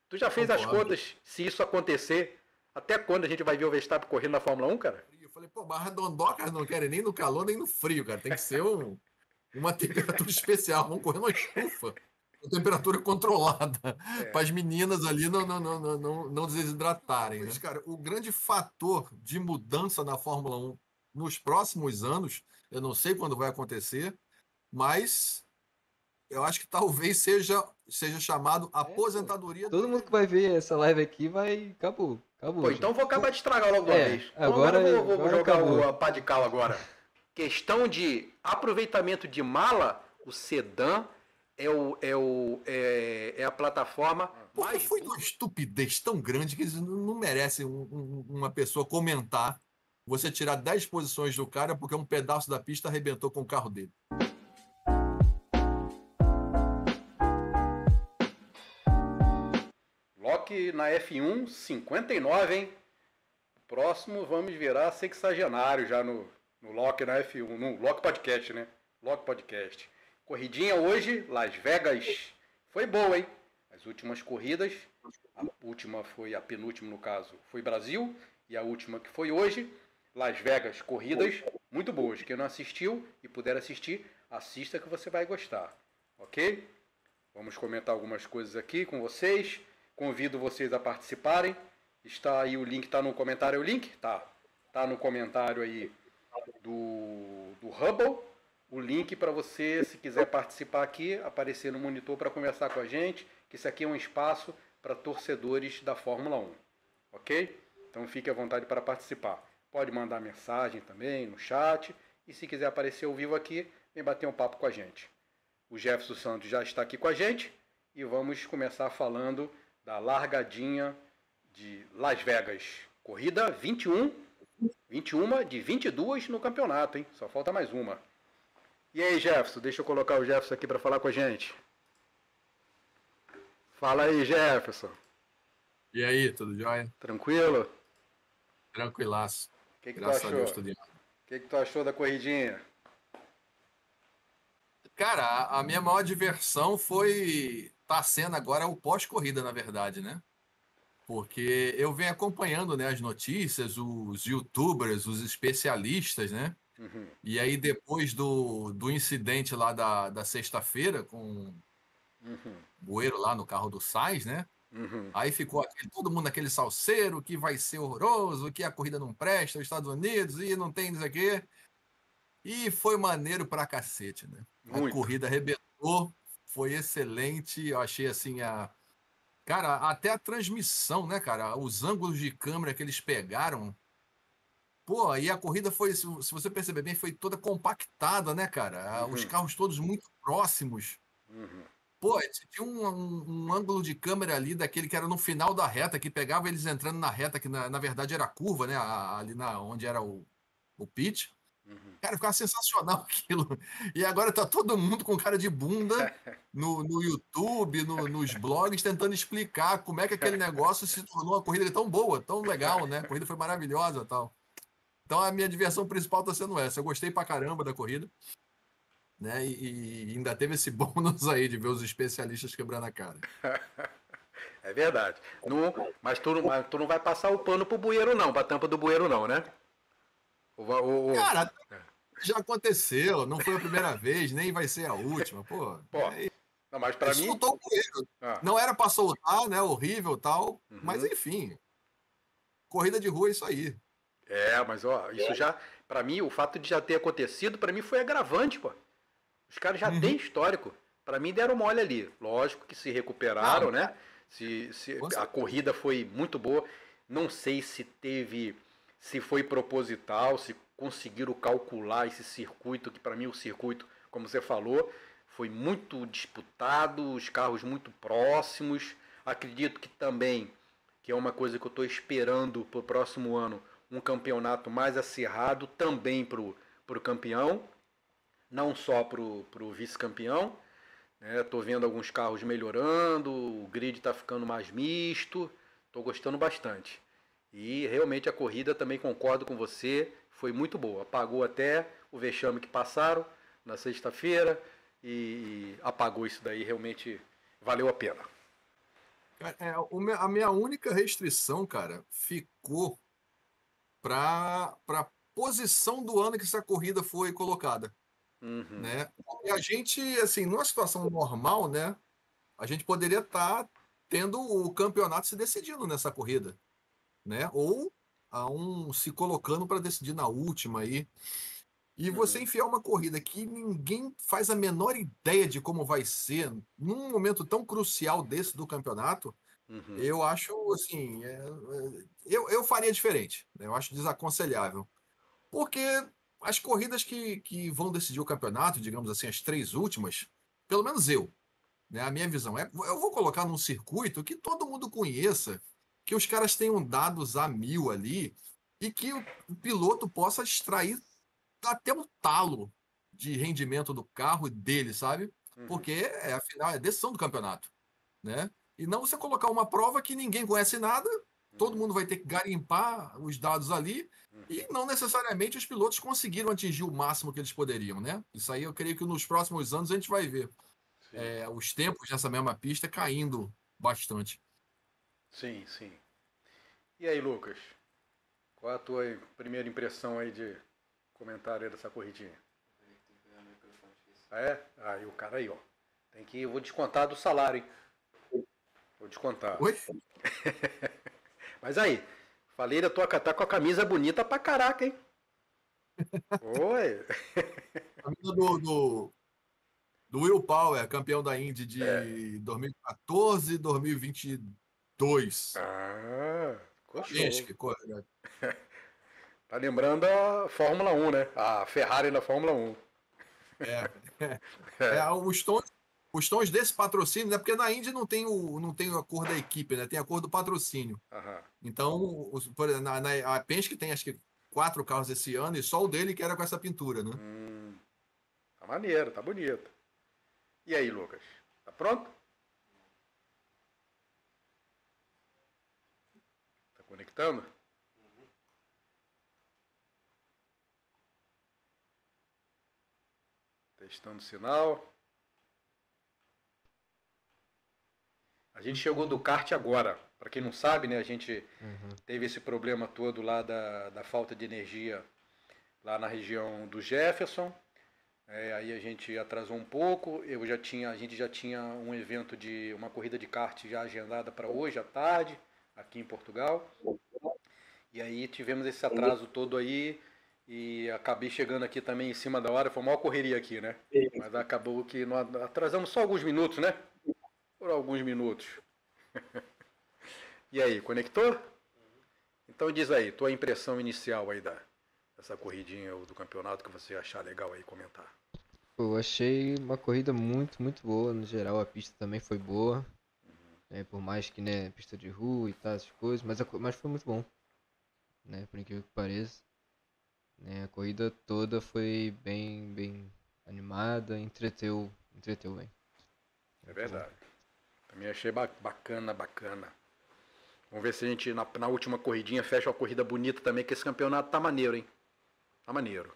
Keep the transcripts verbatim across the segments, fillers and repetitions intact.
Tu já fez as Concordo. contas se isso acontecer? Até quando a gente vai ver o Verstappen correndo na Fórmula um, cara? Eu falei, pô, mas redondocas não querem nem no calor nem no frio, cara. Tem que ser um, uma temperatura especial. Vamos correr uma estufa. Uma temperatura controlada. Para É. as meninas ali não, não, não, não, não, não desidratarem, né? Mas, cara, o grande fator de mudança na Fórmula Um nos próximos anos, eu não sei quando vai acontecer, mas eu acho que talvez seja, seja chamado É, pô. aposentadoria do Todo mundo que Oliveira. vai ver essa live aqui vai. Acabou. Pô, Acabou já. então vou acabar de estragar logo de uma É, vez. Então agora agora, eu vou, vou agora jogar o acabou. a pá de cal agora. Questão de aproveitamento de mala, o sedã é, o, é, o, é, é a plataforma Porque mais foi uma estupidez tão grande que eles não não merecem um- um- uma pessoa comentar. Você tirar dez posições do cara porque um pedaço da pista arrebentou com o carro dele. Loki na F um, cinquenta e nove, hein? Próximo vamos virar sexagenário já no, no Loki na F um, no Loki Podcast, né? Loki Podcast. Corridinha hoje, Las Vegas. Foi boa, hein? As últimas corridas, a última foi, a penúltima no caso, foi Brasil, e a última que foi hoje, Las Vegas. Corridas muito boas. Quem não assistiu e puder assistir, assista que você vai gostar. Ok? Vamos comentar algumas coisas aqui com vocês. Convido vocês a participarem. Está aí o link, está no comentário o link? Tá. Tá no comentário aí do, do Hubble. O link para você, se quiser participar aqui, aparecer no monitor para conversar com a gente, que isso aqui é um espaço para torcedores da Fórmula um. Ok? Então fique à vontade para participar. Pode mandar mensagem também no chat. E se quiser aparecer ao vivo aqui, vem bater um papo com a gente. O Jefferson Santos já está aqui com a gente e vamos começar falando da largadinha de Las Vegas. Corrida vinte e um, vinte e uma de vinte e duas no campeonato, hein? Só falta mais uma. E aí, Jefferson? Deixa eu colocar o Jefferson aqui para falar com a gente. Fala aí, Jefferson. E aí, tudo jóia? Tranquilo? Tranquilaço. O que, que tu Graças a achou? Deus, tudo em ordem. O que, que tu achou da corridinha? Cara, a, a minha maior diversão foi. Tá sendo agora o pós-corrida, na verdade, né? Porque eu venho acompanhando, né, as notícias, os YouTubers, os especialistas, né? Uhum, E aí, depois do, do incidente lá da, da sexta-feira, com uhum, o bueiro lá no carro do Sainz, né? uhum. Aí ficou aquele- todo mundo naquele salseiro que vai ser horroroso, que a corrida não presta, os Estados Unidos, e não tem isso aqui. E foi maneiro pra cacete, né? A Muito. corrida arrebentou, foi excelente. Eu achei assim a. Cara, até a transmissão, né, cara? Os ângulos de câmera que eles pegaram. Pô, aí a corrida foi, se se você perceber bem, foi toda compactada, né, cara? Os Uhum, carros todos muito próximos. uhum. Pô, tinha um, um- um ângulo de câmera ali daquele que era no final da reta, que pegava eles entrando na reta, que na, na verdade era a curva, né? a- Ali na, onde era o, o pit. Cara, ficava sensacional aquilo. E agora tá todo mundo com cara de bunda no, no YouTube, no- nos blogs, tentando explicar como é que aquele negócio se tornou uma corrida tão boa, tão legal, né? A corrida foi maravilhosa e tal. Então a minha diversão principal tá sendo essa. Eu gostei pra caramba da corrida, né? E, e ainda teve esse bônus aí de ver os especialistas quebrando a cara. É verdade. Não, mas, tu, não- mas tu não vai passar o pano pro bueiro, não, pra tampa do bueiro, não, né? O, o, o- Cara, já aconteceu, não foi a primeira vez, nem vai ser a última, pô. Pô, É, não, mas ele pra mim. soltou o bueiro. Ah, Não era pra soltar, né? Horrível e tal. Mas uhum. enfim, corrida de rua é isso aí. É, mas ó, isso já. Pra mim, o fato de já ter acontecido, pra mim foi agravante, pô. Os caras já têm Uhum. histórico. Pra mim deram mole ali. Lógico que se recuperaram, Não, né? Se, se com a certeza. corrida foi muito boa. Não sei se teve, se foi proposital, se conseguiram calcular esse circuito, que pra mim o circuito, como você falou, foi muito disputado, os carros muito próximos. Acredito que também, que é uma coisa que eu estou esperando para o próximo ano, um campeonato mais acirrado também para o campeão, não só para o vice-campeão. Estou né? vendo alguns carros melhorando, o grid está ficando mais misto, estou gostando bastante. E realmente a corrida, também concordo com você, foi muito boa. Apagou até o vexame que passaram na sexta-feira e apagou isso daí, realmente valeu a pena. Cara, é, o me- a minha única restrição, cara, ficou para para posição do ano que essa corrida foi colocada, Uhum, né? E a gente, assim, numa situação normal, né? A gente poderia estar tendo o campeonato se decidindo nessa corrida, né? Ou a um se colocando para decidir na última aí. E você uhum, enfiar uma corrida que ninguém faz a menor ideia de como vai ser, num momento tão crucial desse do campeonato, uhum, eu acho assim, é, é, eu, eu faria diferente, né? Eu acho desaconselhável. Porque as corridas que, que vão decidir o campeonato, digamos assim, as três últimas, pelo menos eu, né? A minha visão é, eu vou colocar num circuito que todo mundo conheça, que os caras tenham dados a mil ali e que o, o piloto possa extrair até o talo de rendimento do carro dele, sabe? uhum, Porque é, afinal é decisão do campeonato, né? E não você colocar uma prova que ninguém conhece nada, todo uhum, mundo vai ter que garimpar os dados ali uhum. e não necessariamente os pilotos conseguiram atingir o máximo que eles poderiam, né? Isso aí eu creio que nos próximos anos a gente vai ver Sim, é, os tempos nessa mesma pista caindo bastante. sim, sim. E aí, Lucas? Qual a tua primeira impressão aí de comentário aí dessa corridinha? Ah, é? Aí o cara aí, ó. Tem que. Eu vou descontar do salário, hein? Vou descontar. Oi? Mas aí, falei da tua tá com a camisa bonita pra caraca, hein? Oi! A mina do, do, do Will Power, campeão da Indy É. de dois mil e quatorze, dois mil e vinte e dois. Ah, ficou show. Penske, co- Tá lembrando a Fórmula um, né? A Ferrari na Fórmula um. é, é, É. os tons, os tons desse patrocínio, né? Porque na Indy não tem, o, não tem a cor da equipe, né? Tem a cor do patrocínio. Aham. Então, os, por exemplo, na, na, a Penske tem acho que quatro carros esse ano e só o dele que era com essa pintura, né? Hum, tá maneiro, tá bonito. E aí, Lucas? Tá pronto? Tá conectando? Testando o sinal. A gente chegou do kart agora. Para quem não sabe, né, a gente Uhum. teve esse problema todo lá da, da falta de energia lá na região do Jefferson. É, aí a gente atrasou um pouco. Eu já tinha, a gente já tinha um evento de uma corrida de kart já agendada para hoje à tarde aqui em Portugal. E aí tivemos esse atraso todo aí e acabei chegando aqui também em cima da hora. Foi uma maior correria aqui, né? Mas acabou que nós atrasamos só alguns minutos, né? Por alguns minutos. E aí, conectou? Então diz aí, tua impressão inicial aí da, dessa corridinha ou do campeonato que você achar legal aí comentar. Pô, eu achei uma corrida muito, muito boa. No geral, a pista também foi boa. Né? Por mais que, né, pista de rua e tal, essas coisas. Mas, a co- mas foi muito bom, né? Por incrível que pareça. Né? A corrida toda foi bem, bem animada. Entreteu, entreteu bem. É Muito bom. verdade. Também achei ba- bacana, bacana. Vamos ver se a gente na, na última corridinha fecha uma corrida bonita também, que esse campeonato tá maneiro, hein? Tá maneiro.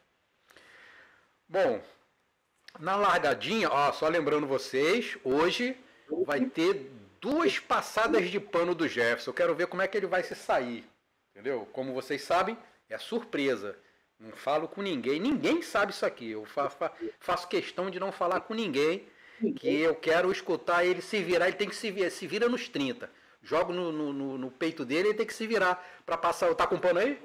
Bom, na largadinha, ó, só lembrando vocês, hoje vai ter duas passadas de pano do Jefferson. Eu quero ver como é que ele vai se sair. Entendeu? Como vocês sabem, é surpresa. Não falo com ninguém. Ninguém sabe isso aqui. Eu fa fa faço questão de não falar com ninguém. Que eu quero escutar ele se virar. Ele tem que se virar. Se vira nos trinta. Jogo no, no, no, no peito dele, ele tem que se virar para passar. Tá com pano aí?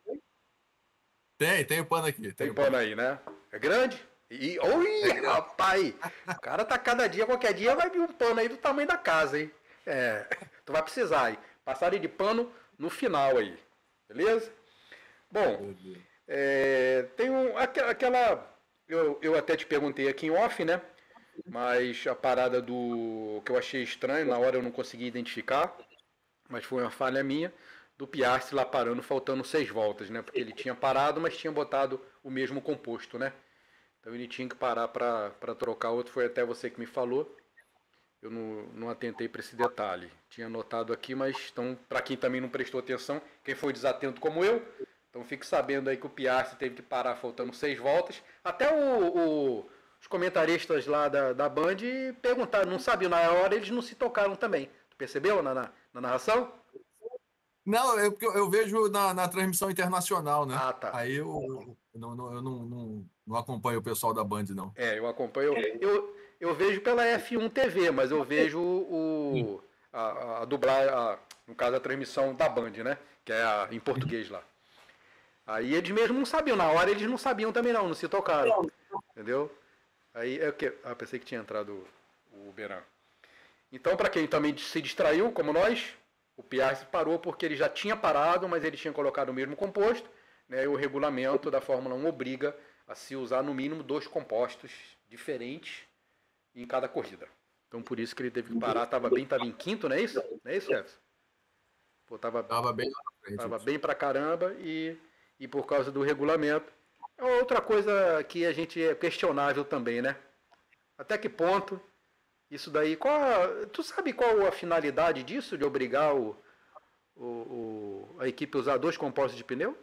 Tem, tem o pano aqui, tem Tem o pano pano. aí, né? É grande? E, oi, rapaz! O cara tá cada dia, qualquer dia vai vir um pano aí do tamanho da casa, hein? É, tu vai precisar, hein? Passarem de pano no final aí, beleza? Bom, Beleza. é, tem um, aquela. Eu, eu até te perguntei aqui em off, né? Mas a parada do. Que eu achei estranho, na hora eu não consegui identificar, mas foi uma falha minha, do Piastri lá parando, faltando seis voltas, né? Porque ele tinha parado, mas tinha botado o mesmo composto, né? Então ele tinha que parar para trocar outro, foi até você que me falou. Eu não, não atentei para esse detalhe. Tinha anotado aqui, mas então, para quem também não prestou atenção, quem foi desatento como eu, então fique sabendo aí que o Piastri teve que parar faltando seis voltas. Até o, o, os comentaristas lá da, da Band perguntaram, não sabiam na hora, eles não se tocaram também. Percebeu na, na, na narração? Não, eu, eu vejo na, na transmissão internacional, né? Ah, tá. Aí eu, eu, não, não, eu não, não, não acompanho o pessoal da Band, não. É, eu acompanho. Eu, eu vejo pela F um T V, mas eu vejo o, a, a dublar, a, no caso, a transmissão da Band, né? Que é a, em português lá. Aí eles mesmo não sabiam, na hora eles não sabiam também não, não se tocaram. Entendeu? Aí é o que. Ah, pensei que tinha entrado o Beran. Então, para quem também se distraiu, como nós, o Piastri parou porque ele já tinha parado, mas ele tinha colocado o mesmo composto, né? E o regulamento da Fórmula um obriga a se usar no mínimo dois compostos diferentes em cada corrida. Então por isso que ele teve que parar, estava bem, estava em quinto, não é isso? Não é isso, Jefferson? Pô, tava, tava bem lá na frente. Tava bem pra caramba e, e por causa do regulamento. É outra coisa que a gente é questionável também, né? Até que ponto isso daí... Qual, tu sabe qual a finalidade disso, de obrigar o, o, o, a equipe a usar dois compostos de pneu?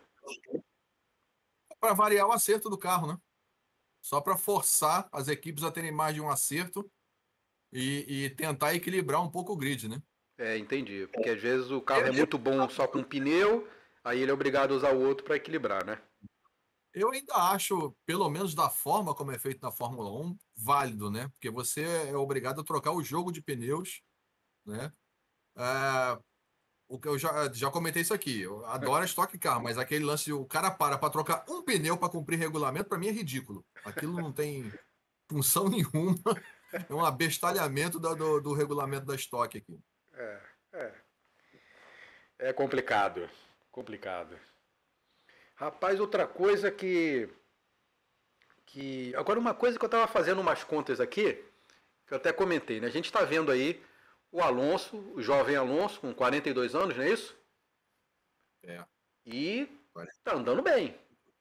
Para variar o acerto do carro, né? Só para forçar as equipes a terem mais de um acerto e, e tentar equilibrar um pouco o grid, né? É, entendi. Porque às vezes o carro é muito bom só com pneu, aí ele é obrigado a usar o outro para equilibrar, né? Eu ainda acho, pelo menos da forma como é feito na Fórmula um, válido, né? Porque você é obrigado a trocar o jogo de pneus, né? É, o que eu já, já comentei isso aqui. Eu adoro Stock Car, mas aquele lance, o cara para para trocar um pneu para cumprir regulamento, para mim é ridículo. Aquilo não tem função nenhuma. É um abestalhamento do, do, do regulamento da Stock aqui. É, é. É complicado. Complicado. Rapaz, outra coisa que... que... Agora, uma coisa que eu estava fazendo umas contas aqui, que eu até comentei, né? A gente está vendo aí o Alonso, o jovem Alonso, com quarenta e dois anos, não é isso? É. E tá andando bem.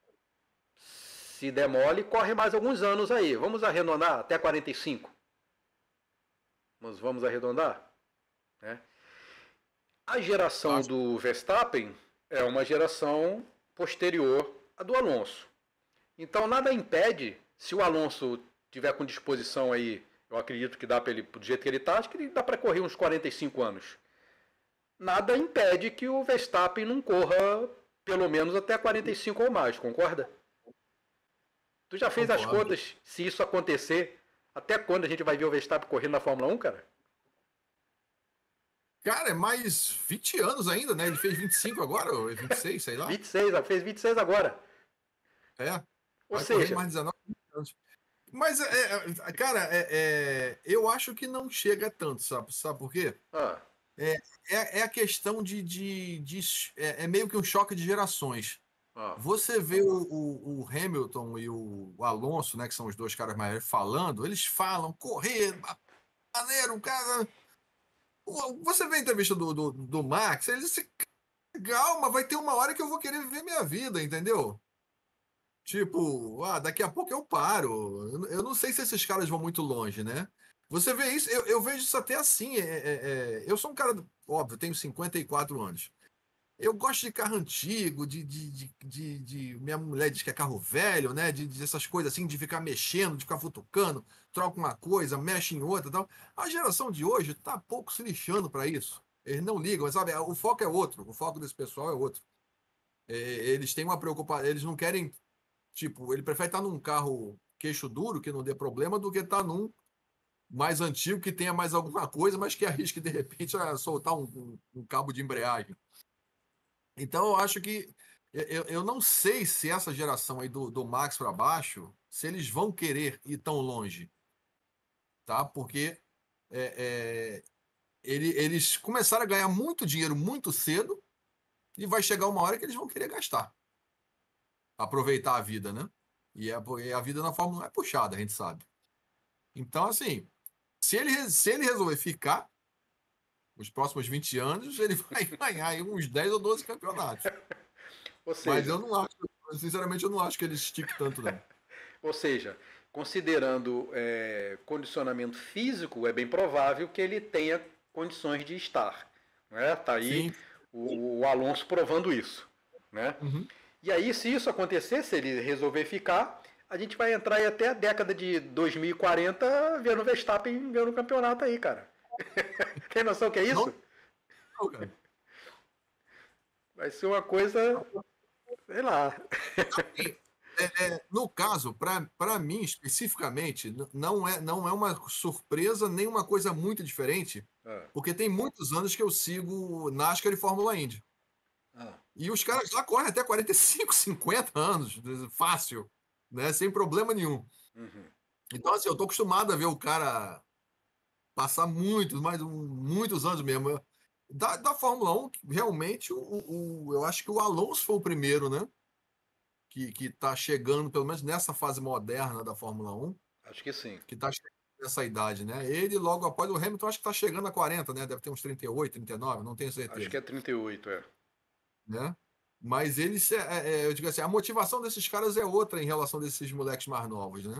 Se demole, corre mais alguns anos aí. Vamos arredondar até quarenta e cinco. Mas vamos arredondar? Né? A geração Acho... do Verstappen é uma geração posterior à do Alonso. Então nada impede, se o Alonso tiver com disposição aí, eu acredito que dá para ele, do jeito que ele está, acho que ele dá para correr uns quarenta e cinco anos. Nada impede que o Verstappen não corra pelo menos até quarenta e cinco ou mais, concorda? Tu já fez Concordo. As contas, se isso acontecer, até quando a gente vai ver o Verstappen correndo na Fórmula um, cara? Cara, é mais vinte anos ainda, né? Ele fez vinte e cinco agora, ou vinte e seis, sei lá. vinte e seis, fez vinte e seis agora. É. Ou vai seja... mais dezenove anos. Mas, é, é, cara, é, é, eu acho que não chega tanto, sabe? Sabe por quê? Ah. É, é, é a questão de... de, de é, é meio que um choque de gerações. Ah. Você vê o, o, o Hamilton e o, o Alonso, né? Que são os dois caras mais falando, eles falam, correr, maneiro, cara... Você vê a entrevista do, do, do Max, ele disse, calma, vai ter uma hora que eu vou querer viver minha vida, entendeu? Tipo, ah, daqui a pouco eu paro. Eu, eu não sei se esses caras vão muito longe, né? Você vê isso, eu, eu vejo isso até assim. É, é, é, eu sou um cara, óbvio, eu tenho cinquenta e quatro anos. Eu gosto de carro antigo, de, de, de, de, de... Minha mulher diz que é carro velho, né? De, de essas coisas assim, de ficar mexendo, de ficar futucando, troca uma coisa, mexe em outra e tal. A geração de hoje tá pouco se lixando para isso. Eles não ligam, sabe? O foco é outro, o foco desse pessoal é outro. É, eles têm uma preocupação, eles não querem, tipo, ele prefere estar num carro queixo duro, que não dê problema, do que estar num mais antigo, que tenha mais alguma coisa, mas que arrisque, de repente, a soltar um, um, um cabo de embreagem. Então, eu acho que... Eu, eu não sei se essa geração aí do, do Max para baixo, se eles vão querer ir tão longe. Tá? Porque é, é, ele, eles começaram a ganhar muito dinheiro muito cedo e vai chegar uma hora que eles vão querer gastar. Aproveitar a vida, né? E a, e a vida na Fórmula um é puxada, a gente sabe. Então, assim, se ele, se ele resolver ficar... Os próximos vinte anos, ele vai ganhar aí uns dez ou doze campeonatos. Ou seja, mas eu não acho, sinceramente, eu não acho que ele estique tanto, não. Ou seja, considerando é, condicionamento físico, é bem provável que ele tenha condições de estar. Né? Tá aí o, o Alonso provando isso. Né? Uhum. E aí, se isso acontecer, se ele resolver ficar, a gente vai entrar aí até a década de dois mil e quarenta vendo o Verstappen ganhando o campeonato aí, cara. Tem noção que é isso? Não, não, cara. Vai ser uma coisa, sei lá. É, é, no caso, para mim especificamente, não é, não é uma surpresa nem uma coisa muito diferente, Ah. porque tem muitos anos que eu sigo NASCAR e Fórmula Indy. Ah. E os caras lá correm até quarenta e cinco, cinquenta anos, fácil, né? Sem problema nenhum. Uhum. Então, assim, eu tô acostumado a ver o cara passar muitos, mais muitos anos mesmo. Da, da Fórmula um, realmente, o, o, eu acho que o Alonso foi o primeiro, né? Que, que tá chegando, pelo menos nessa fase moderna da Fórmula um, Acho que sim. que tá chegando nessa idade, né? Ele, logo após o Hamilton, acho que tá chegando a quarenta, né? Deve ter uns trinta e oito, trinta e nove, não tenho certeza. Acho que é trinta e oito, é. Né? Mas eles, é, é, eu digo assim, a motivação desses caras é outra em relação desses moleques mais novos, né?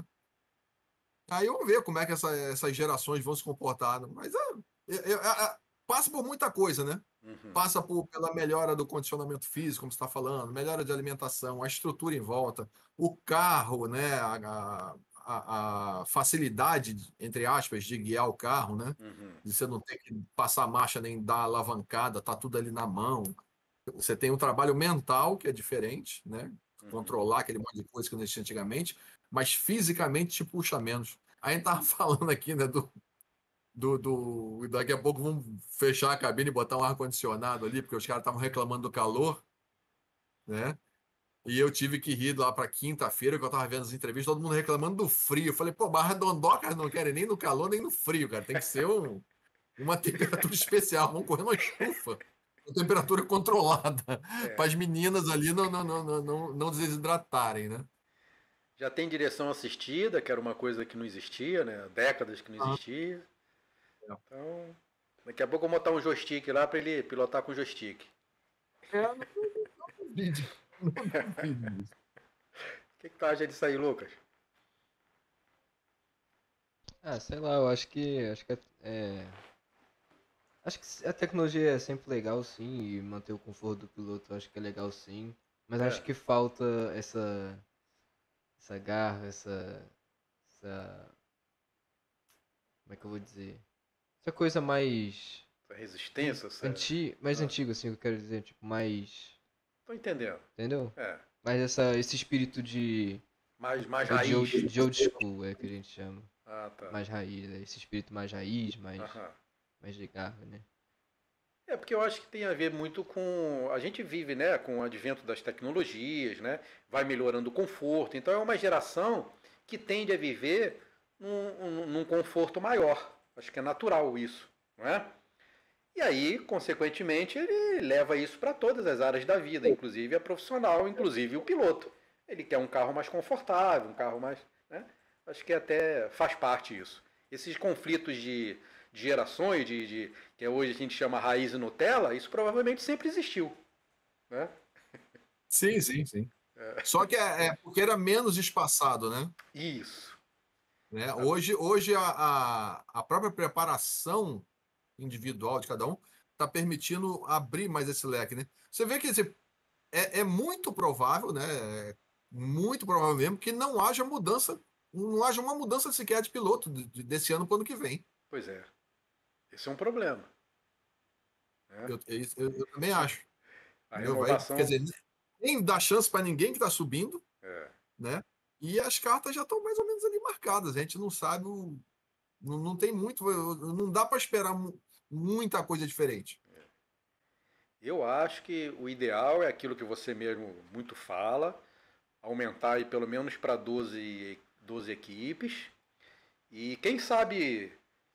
Aí vamos ver como é que essa, essas gerações vão se comportar. Mas é, é, é, é, passa por muita coisa, né? Uhum. Passa por, pela melhora do condicionamento físico, como você está falando, melhora de alimentação, a estrutura em volta, o carro, né? A, a, a facilidade, entre aspas, de guiar o carro, né? Uhum. De você não ter que passar marcha nem dar alavancada, tá tudo ali na mão. Você tem um trabalho mental que é diferente, né? Uhum. Controlar aquele monte de coisa que não existia antigamente, mas fisicamente te puxa menos. A gente tava falando aqui, né, do, do, do... Daqui a pouco vamos fechar a cabine e botar um ar-condicionado ali, porque os caras estavam reclamando do calor, né? E eu tive que ir lá para quinta-feira, que eu tava vendo as entrevistas, todo mundo reclamando do frio. Eu falei, pô, Barra Dondocas não querem nem no calor, nem no frio, cara. Tem que ser um, uma temperatura especial. Vamos correr uma estufa. Temperatura controlada, É. para as meninas ali não, não, não, não, não desidratarem, né? Já tem direção assistida, que era uma coisa que não existia, né? Décadas que não existia. Ah. Então, daqui a pouco eu vou botar um joystick lá para ele pilotar com joystick. É, não, não duvido. Não duvido disso. O que, que tu acha disso aí, Lucas? Ah, sei lá, eu acho que. Acho que é. é- Acho que a tecnologia é sempre legal, sim, e manter o conforto do piloto eu acho que é legal, sim. Mas É. acho que falta essa. Essa garra, essa. Essa. Como é que eu vou dizer? Essa coisa mais. Essa resistência, essa... Anti... Mais Ah. antiga, assim, que eu quero dizer, tipo, mais. Tô entendendo. Entendeu? É. Mas essa, esse espírito de. Mais, mais De raiz. old, de old school, é que a gente chama. Ah, tá. Mais raiz, é esse espírito mais raiz, mais, Aham. mais de garra, né? É porque eu acho que tem a ver muito com... A gente vive, né, com o advento das tecnologias, né? Vai melhorando o conforto. Então é uma geração que tende a viver num, num conforto maior. Acho que é natural isso, não é? E aí, consequentemente, ele leva isso para todas as áreas da vida, inclusive a profissional, inclusive o piloto. Ele quer um carro mais confortável, um carro mais... Né? Acho que até faz parte isso. Esses conflitos de, de gerações, de, de, que hoje a gente chama raiz e Nutella, isso provavelmente sempre existiu. Né? Sim, sim, sim. É. Só que é, é porque era menos espaçado, né? Isso. Né? Hoje, hoje a, a, a própria preparação individual de cada um está permitindo abrir mais esse leque, né? Você vê que assim, é, é muito provável, né? É muito provável mesmo que não haja mudança, não haja uma mudança sequer de piloto desse ano para o ano que vem. Pois é. Esse é um problema. É. Eu, eu, eu também acho. A Meu, renovação... vai, quer dizer, nem dá chance para ninguém que está subindo, é. né? E as cartas já estão mais ou menos ali marcadas. A gente não sabe, o, não, não tem muito, não dá para esperar muita coisa diferente. Eu acho que o ideal é aquilo que você mesmo muito fala, aumentar aí pelo menos para doze, doze equipes. E quem sabe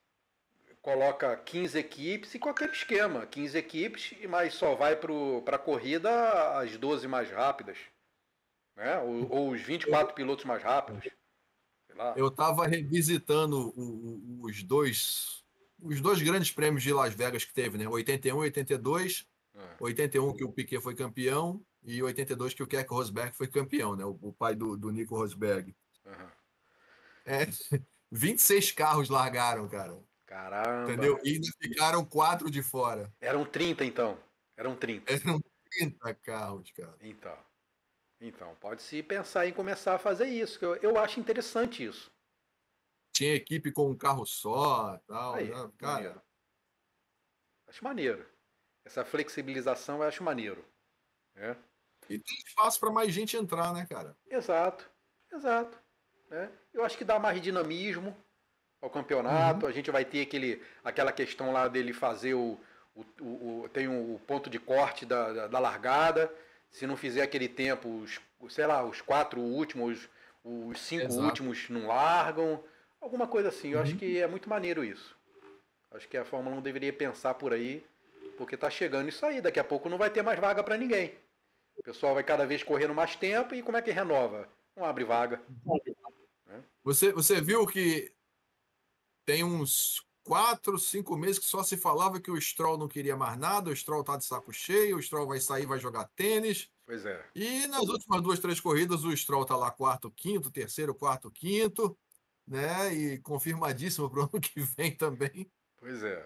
coloca quinze equipes e com aquele esquema, quinze equipes, mas só vai para a corrida as doze mais rápidas. Né? Ou, ou os vinte e quatro pilotos mais rápidos. Sei lá. Eu estava revisitando o, o, os dois os dois grandes prêmios de Las Vegas que teve, né? oitenta e um e oitenta e dois. É. oitenta e um que o Piquet foi campeão e oitenta e dois que o Keck Rosberg foi campeão, né? O, o pai do, do Nico Rosberg. Uhum. É, vinte e seis carros largaram, cara. Caramba. Entendeu? E ainda ficaram quatro de fora. Eram trinta, então. Eram trinta. Eram trinta carros, cara. Então. Então, pode-se pensar em começar a fazer isso, que eu, eu acho interessante isso. Tinha equipe com um carro só, tal, aí, né? Cara, Acho maneiro. Essa flexibilização eu acho maneiro. Né? E tem espaço para mais gente entrar, né, cara? Exato, exato. Né? Eu acho que dá mais dinamismo ao campeonato. Uhum. A gente vai ter aquele, aquela questão lá dele fazer o. o, o, o tem o ponto de corte da, da, da largada. Se não fizer aquele tempo, os, sei lá, os quatro últimos, os cinco Exato. últimos não largam. Alguma coisa assim. Eu Uhum. acho que é muito maneiro isso. Acho que a Fórmula um deveria pensar por aí, porque tá chegando isso aí. Daqui a pouco não vai ter mais vaga para ninguém. O pessoal vai cada vez correndo mais tempo e como é que renova? Não abre vaga. Você, você viu que tem uns quatro, cinco meses que só se falava que o Stroll não queria mais nada, o Stroll tá de saco cheio, o Stroll vai sair, vai jogar tênis. Pois é. E nas últimas duas, três corridas, o Stroll tá lá quarto, quinto, terceiro, quarto, quinto, né? E confirmadíssimo para o ano que vem também. Pois é.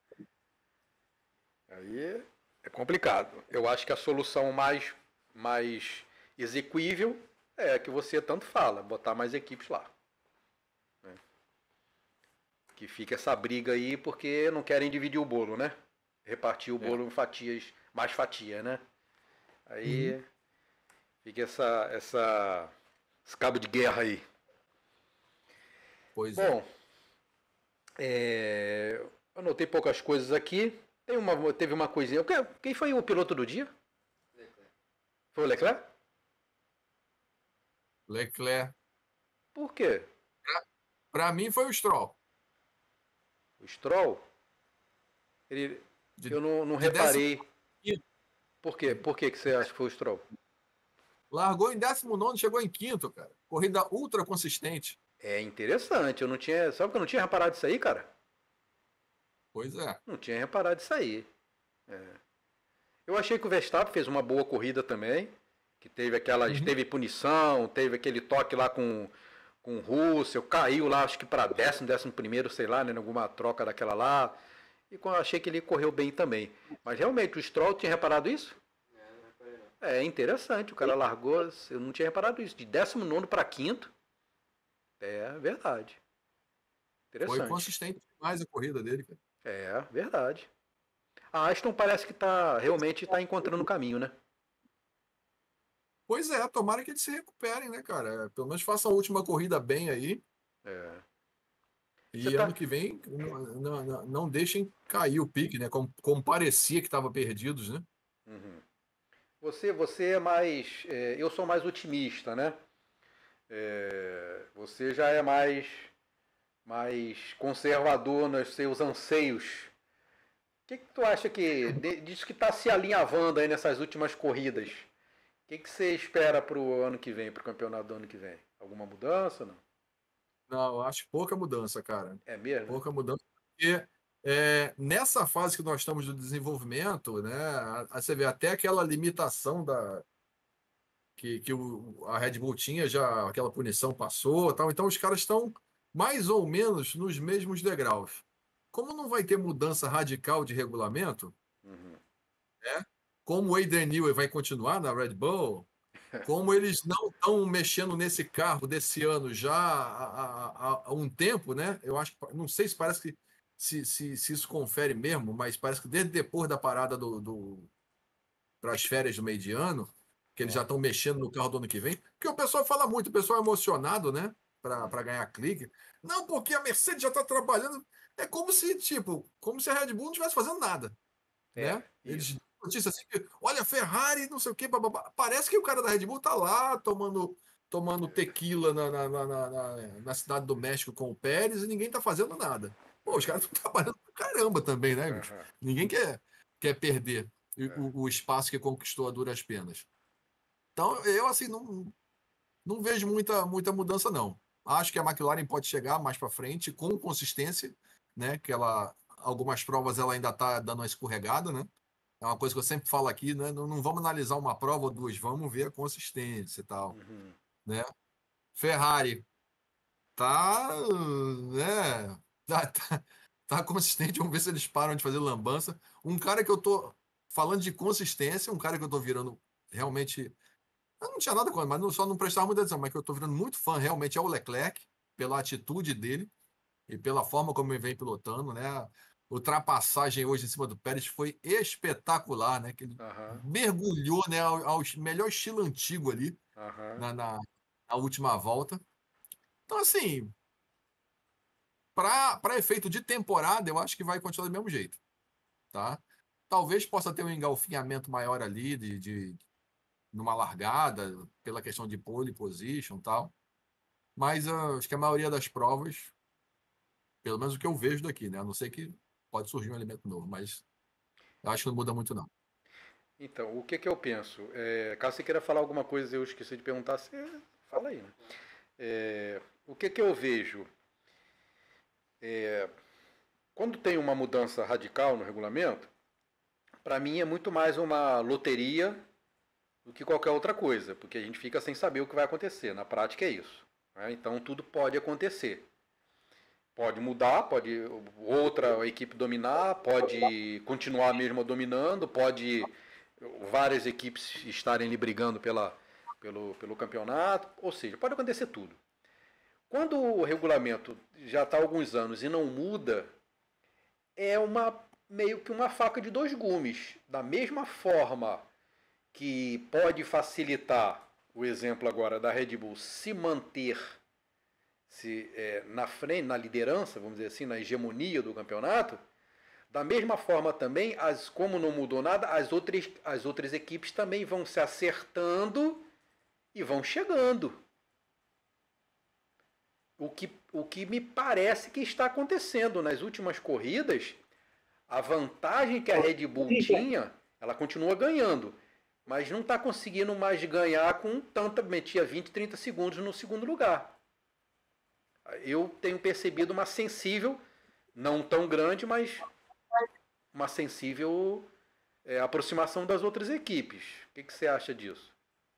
Aí é complicado. Eu acho que a solução mais, mais exequível é a que você tanto fala, botar mais equipes lá. Né? Que fica essa briga aí porque não querem dividir o bolo, né? Repartir o bolo é. em fatias, mais fatia, né? Aí uhum. fica essa, essa, esse cabo de guerra aí. Pois Bom, é. É, eu anotei poucas coisas aqui. Tem uma, teve uma coisinha. Quem foi o piloto do dia? Leclerc. Foi o Leclerc? Leclerc. Por quê? Para mim foi o Stroll. O Stroll? Ele, de, eu não, não reparei. Décimo... Por quê? Por que que você acha que foi o Stroll? Largou em décimo nono, chegou em quinto, cara. Corrida ultra consistente. É interessante. Eu não tinha. Sabe que eu não tinha reparado isso aí, cara? Pois é. Não tinha reparado isso aí. É. Eu achei que o Verstappen fez uma boa corrida também. Que teve aquelas. Uhum. Teve punição, teve aquele toque lá com, com o Russell, caiu lá, acho que para décimo, décimo primeiro, sei lá, né? Alguma troca daquela lá. E eu achei que ele correu bem também. Mas realmente, o Stroll tinha reparado isso? É, não reparei não. É interessante, o cara largou. Eu não tinha reparado isso. De décimo nono para quinto. É verdade. Interessante. Foi consistente demais a corrida dele, cara. É, verdade. A Aston parece que tá, realmente está encontrando o caminho, né? Pois é, tomara que eles se recuperem, né, cara? Pelo menos façam a última corrida bem aí. É. E Você ano tá... que vem não, não, não deixem cair o pique, né? Como, como parecia que estava perdidos, né? Uhum. Você, você é mais... É, eu sou mais otimista, né? É, você já é mais... mais conservador nos seus anseios. O que, que tu acha que diz que está se alinhavando aí nessas últimas corridas? O que, que você espera para o ano que vem, para o campeonato do ano que vem? Alguma mudança, não? Não, eu acho pouca mudança, cara. É mesmo? Pouca mudança, porque é, nessa fase que nós estamos do desenvolvimento, né? A, a, você vê até aquela limitação da que, que o, a Red Bull tinha já, aquela punição passou, tal. Então os caras estão mais ou menos nos mesmos degraus. Como não vai ter mudança radical de regulamento, uhum. né? Como o Adrian Newey vai continuar na Red Bull, como eles não estão mexendo nesse carro desse ano já há, há, há um tempo, né? Eu acho, não sei se parece que se, se, se isso confere mesmo, mas parece que desde depois da parada do, do para as férias do meio de ano, que eles já estão mexendo no carro do ano que vem, porque o pessoal fala muito, o pessoal é emocionado, né? Para ganhar clique. Não, porque a Mercedes já está trabalhando. É como se, tipo, como se a Red Bull não estivesse fazendo nada. É, né? Eles notícia assim, olha, Ferrari, não sei o quê, bababá. Parece que o cara da Red Bull tá lá tomando, tomando tequila na, na, na, na, na cidade do México com o Pérez e ninguém tá fazendo nada. Pô, os caras estão trabalhando pra caramba também, né, bicho? Uhum. Ninguém quer, quer perder o, o espaço que conquistou a duras penas. Então, eu, assim, não, não vejo muita, muita mudança, não. Acho que a McLaren pode chegar mais para frente com consistência, né? Que ela, algumas provas ela ainda está dando uma escorregada, né? É uma coisa que eu sempre falo aqui, né? Não, não vamos analisar uma prova ou duas, vamos ver a consistência e tal, uhum. né? Ferrari tá, né? Tá, tá, tá consistente. Vamos ver se eles param de fazer lambança. Um cara que eu tô falando de consistência, um cara que eu tô virando realmente. Eu não tinha nada com ele, mas não, só não prestava muita atenção, mas que eu tô virando muito fã realmente é o Leclerc, pela atitude dele e pela forma como ele vem pilotando, né? ultrapassagem hoje em cima do Pérez foi espetacular, né? Que ele Aham, mergulhou, né, ao, ao melhor estilo antigo ali aham. na, na, na última volta. Então, assim, para efeito de temporada, eu acho que vai continuar do mesmo jeito, tá? Talvez possa ter um engalfinhamento maior ali de, de numa largada, pela questão de pole position e tal. Mas uh, acho que a maioria das provas, pelo menos o que eu vejo daqui, né? A não ser que pode surgir um elemento novo, mas eu acho que não muda muito, não. Então, o que que eu penso? É, caso você queira falar alguma coisa e eu esqueci de perguntar, você fala aí, né? É, o que que eu vejo? Quando tem uma mudança radical no regulamento, para mim é muito mais uma loteria do que qualquer outra coisa, porque a gente fica sem saber o que vai acontecer. Na prática é isso, né? Então tudo pode acontecer. Pode mudar, pode outra equipe dominar, pode continuar mesmo dominando, pode várias equipes estarem ali brigando pela, pelo, pelo campeonato, ou seja, pode acontecer tudo. Quando o regulamento já está há alguns anos e não muda, é uma meio que uma faca de dois gumes. Da mesma forma que pode facilitar o exemplo agora da Red Bull se manter se, é, na frente, na liderança, vamos dizer assim, na hegemonia do campeonato, da mesma forma também, as, como não mudou nada, as outras, as outras equipes também vão se acertando e vão chegando. O que, o que me parece que está acontecendo nas últimas corridas, a vantagem que a Red Bull tinha, ela continua ganhando, mas não está conseguindo mais ganhar com tanta, metia vinte, trinta segundos no segundo lugar. Eu tenho percebido uma sensível, não tão grande, mas uma sensível é, aproximação das outras equipes. O que, que você acha disso?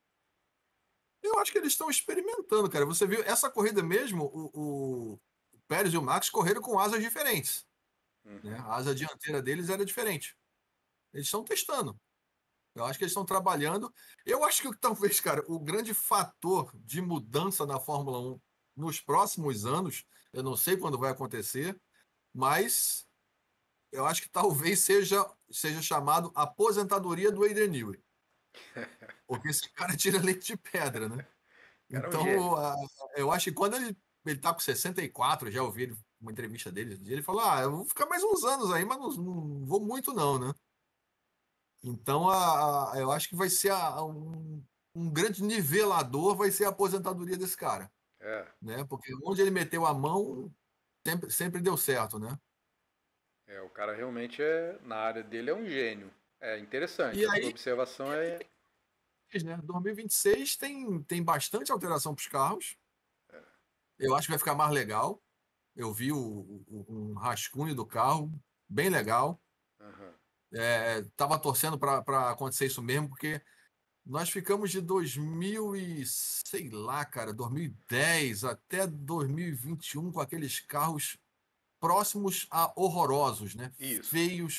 Eu acho que eles estão experimentando, cara. Você viu essa corrida mesmo, o, o Pérez e o Max correram com asas diferentes, né? Uhum. A asa dianteira deles era diferente. Eles estão testando. Eu acho que eles estão trabalhando. Eu acho que talvez, cara, o grande fator de mudança na Fórmula um nos próximos anos, eu não sei quando vai acontecer, mas eu acho que talvez seja, seja chamado aposentadoria do Adrian Newey. Porque esse cara tira leite de pedra, né? O cara é um gênio. Então, a- eu acho que quando ele, ele tá com sessenta e quatro, já ouvi ele- uma entrevista dele, ele falou: Ah, eu vou ficar mais uns anos aí, mas não, não vou muito, não, né? Então, a, a- eu acho que vai ser a- a um, um grande nivelador, vai ser a aposentadoria desse cara, É, né? Porque onde ele meteu a mão, sempre, sempre deu certo, né? é, o cara realmente é, na área dele é um gênio. É interessante, E a sua aí, observação é. né? dois mil e vinte e seis tem, tem bastante alteração para os carros. Eu acho que vai ficar mais legal. Eu vi o, o- um rascunho do carro, bem legal. Uhum. É, tava torcendo para acontecer isso mesmo, porque nós ficamos de dois mil e, sei lá, cara, dois mil e dez até dois mil e vinte e um com aqueles carros próximos a horrorosos, né? Isso. Feios,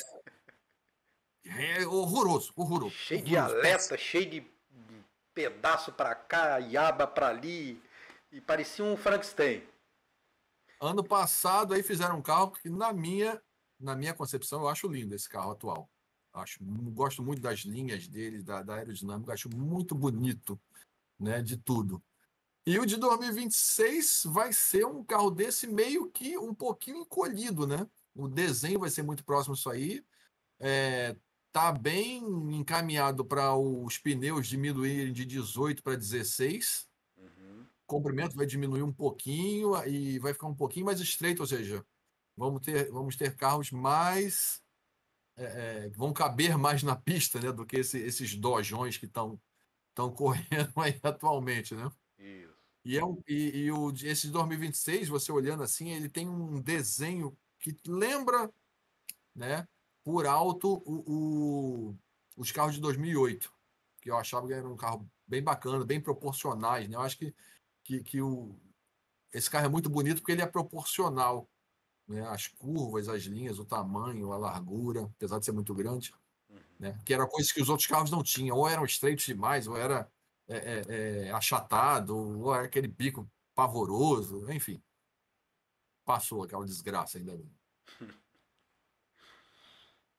é, horroroso, horroroso, Cheio de horroroso, péssimo. aleta, cheio de pedaço pra cá, yaba pra ali. E parecia um Frankenstein. Ano passado aí fizeram um carro que na minha, na minha concepção eu acho lindo esse carro atual. Acho, gosto muito das linhas dele, da, da aerodinâmica, acho muito bonito, né, de tudo. E o de dois mil e vinte e seis vai ser um carro desse meio que um pouquinho encolhido, né? O desenho vai ser muito próximo disso aí. É, tá bem encaminhado para os pneus diminuírem de dezoito para dezesseis. Uhum. O comprimento vai diminuir um pouquinho e vai ficar um pouquinho mais estreito, ou seja, vamos ter, vamos ter carros mais é, que vão caber mais na pista, né, do que esse- esses dojões que estão estão correndo aí atualmente, né? Isso. E, é um, e, e o, de- esse de dois mil e vinte e seis, você olhando assim, ele tem um desenho que lembra, né, por alto o, o- os carros de dois mil e oito, que eu achava que era um carro bem bacana, bem proporcionais, né? Eu acho que, que, que o, esse carro é muito bonito porque ele é proporcional, né? As curvas, as linhas, o tamanho, a largura, apesar de ser muito grande, Uhum. né? Que era coisa que os outros carros não tinham, ou eram estreitos demais, ou era é, é, é, achatado, ou era aquele bico pavoroso, enfim, passou aquela desgraça ainda bem.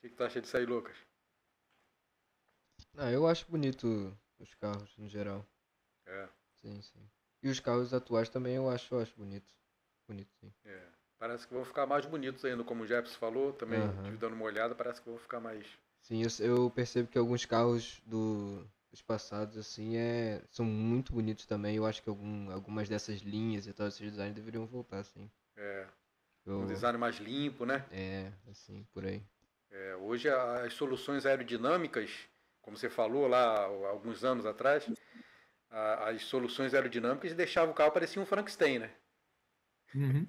que, que tu acha disso aí, Lucas? Ah, eu acho bonito os carros no geral. É, Sim, sim. E os carros atuais também eu acho, eu acho bonito. Bonito, sim. é. Parece que vão ficar mais bonitos ainda, como o Jefferson falou, também Aham. tive dando uma olhada, parece que vão ficar mais... Sim, eu, eu percebo que alguns carros do, dos passados, assim, é, são muito bonitos também. Eu acho que algum, algumas dessas linhas e tal, esses designs deveriam voltar, sim. É, um Eu, design mais limpo, né? é, assim, por aí. É, hoje as soluções aerodinâmicas, como você falou lá há alguns anos atrás, a- as soluções aerodinâmicas deixavam o carro parecia um Frankenstein, né? Uhum.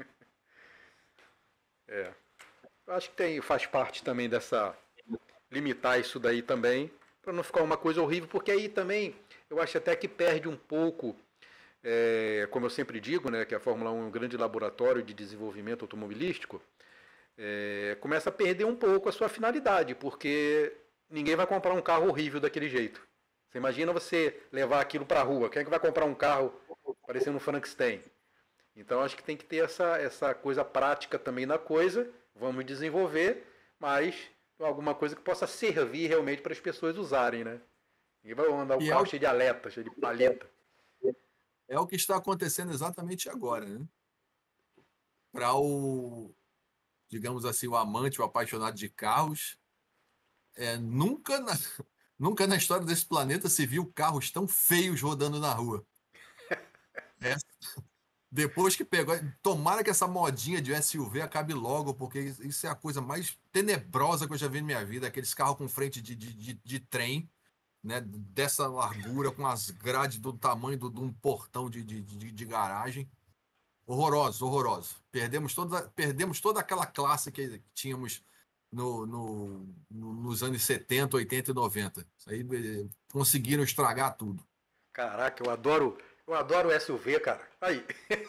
É. Eu acho que tem, faz parte também dessa limitar isso daí também, para não ficar uma coisa horrível, porque aí também eu acho até que perde um pouco, é, como eu sempre digo, né, que a Fórmula um é um grande laboratório de desenvolvimento automobilístico, é, começa a perder um pouco a sua finalidade, porque ninguém vai comprar um carro horrível daquele jeito. Você imagina você levar aquilo para a rua, quem é que vai comprar um carro parecendo um Frankenstein? Então acho que tem que ter essa, essa coisa prática também na coisa, vamos desenvolver, mas alguma coisa que possa servir realmente para as pessoas usarem, né? Ninguém vai andar o E é carro o, cheio de aleta, cheio de palheta. é o que está acontecendo exatamente agora, né? Para o, digamos assim, o amante, o apaixonado de carros, é, nunca, na, nunca na história desse planeta se viu carros tão feios rodando na rua. É, depois que pegou, tomara que essa modinha de S U V acabe logo, porque isso é a coisa mais tenebrosa que eu já vi na minha vida, aqueles carros com frente de, de, de, de trem, né, dessa largura, com as grades do tamanho do- de um portão de, de, de, de garagem. Horrorosos, horrorosos. Perdemos toda, perdemos toda aquela classe que tínhamos no, no- no- nos anos setenta, oitenta e noventa. Isso aí, eh, conseguiram estragar tudo. Caraca, eu adoro, eu adoro S U V, cara. Aí.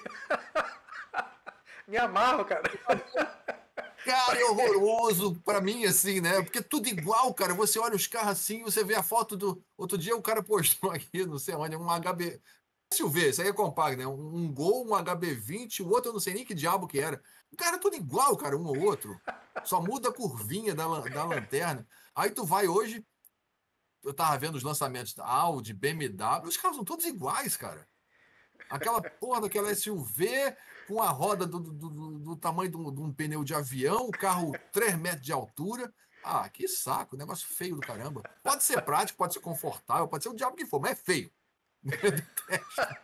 Me amarro, cara. Cara, é horroroso pra mim, assim, né? Porque é tudo igual, cara. Você olha os carros assim, você vê a foto do. Outro dia o cara postou aqui, não sei onde, um H B. S U V, isso aí é compacto, né? Um um Gol, um H B vinte, o outro eu não sei nem que diabo que era. Cara, é tudo igual, cara, um ou outro. Só muda a curvinha da, lan- da lanterna. Aí tu vai hoje, eu tava vendo os lançamentos da Audi, B M W, os carros são todos iguais, cara. Aquela porra daquela S U V com a roda do, do, do- do tamanho de um, de um pneu de avião, o carro três metros de altura. Ah, que saco, negócio feio do caramba. Pode ser prático, pode ser confortável, pode ser o diabo que for, mas é feio. Eu detesto.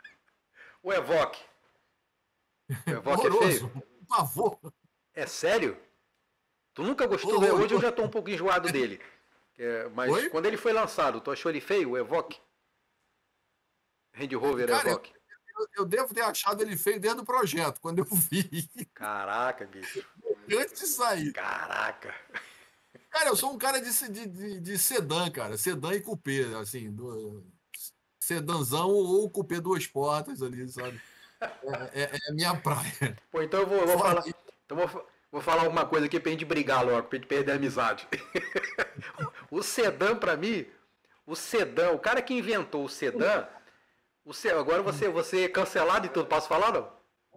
O Evoque. O Evoque é feio? Horroroso. Por favor. É sério? Tu nunca gostou do... Hoje eu Horroroso. já tô um pouco enjoado dele. É, mas Oi? quando ele foi lançado, tu achou ele feio, o Evoque? Range Rover Cara, eu, Evoque. eu- eu devo ter achado ele feio desde o projeto, quando eu vi. Caraca, bicho. Antes de sair. Caraca. Cara, eu sou um cara de, se- de, de, de sedã, cara. Sedã e cupê, assim. Do, sedanzão ou cupê duas portas ali, sabe? É, é, é a minha praia. Pô, então eu vou, eu vou Fora falar. Então eu vou, vou falar alguma coisa aqui pra gente brigar logo, pra gente perder a amizade. O sedã, pra mim, o sedã, o cara que inventou o sedã, o sedã agora você, você é cancelado e tudo, posso falar não?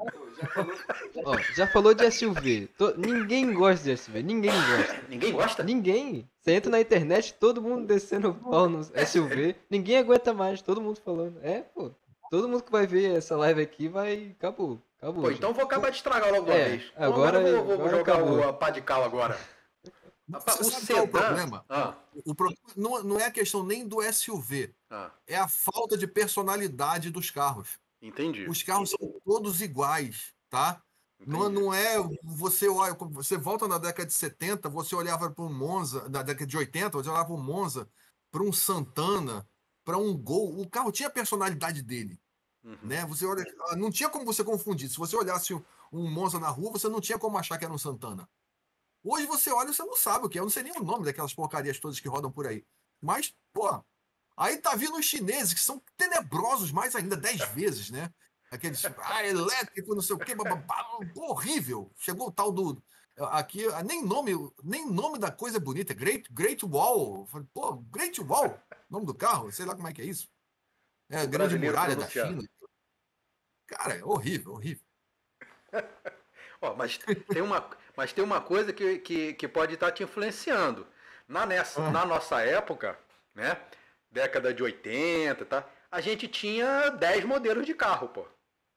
Ó, já falou de S U V. To- Ninguém gosta de S U V, ninguém gosta. Ninguém gosta? Ninguém. Você entra na internet, todo mundo descendo o pau no S U V. Ninguém aguenta mais, todo mundo falando. É, pô. Todo mundo que vai ver essa live aqui vai. Acabou. Acabou. Pô, já. então eu vou acabar de estragar logo de uma É, vez. Então agora, agora eu vou, vou agora jogar acabou. o, a pá de cal agora. Rapaz, Você o sabe qual é o sedã. problema? Ah, O problema não, não é a questão nem do S U V, ah, é a falta de personalidade dos carros. entendi. Os carros são todos iguais, tá? Não, Entendi. não é. Você olha, você volta na década de setenta, você olhava para um Monza, na década de oitenta, você olhava para um Monza, para um Santana, para um Gol. O carro tinha a personalidade dele, Uhum. né? Você olha, não tinha como você confundir. Se você olhasse um um Monza na rua, você não tinha como achar que era um Santana. Hoje você olha e você não sabe o que é. Eu não sei nem o nome daquelas porcarias todas que rodam por aí. Mas, pô, aí tá vindo os chineses, que são tenebrosos mais ainda, dez vezes, né? Aqueles, ah, elétrico, não sei o quê, bababá, pô, horrível. Chegou o tal do. Aqui, nem nome, nem nome da coisa é bonita. Great, Great Wall. Eu falei, pô, Great Wall, nome do carro, sei lá como é que é isso. É a O Grande brasileiro Muralha da pronunciar. China. Cara, é horrível, horrível. Ó, mas, tem uma, mas tem uma coisa que, que, que pode estar te influenciando. Na, nessa, Ah. na nossa época, né? Década de oitenta, tá? A gente tinha dez modelos de carro, pô.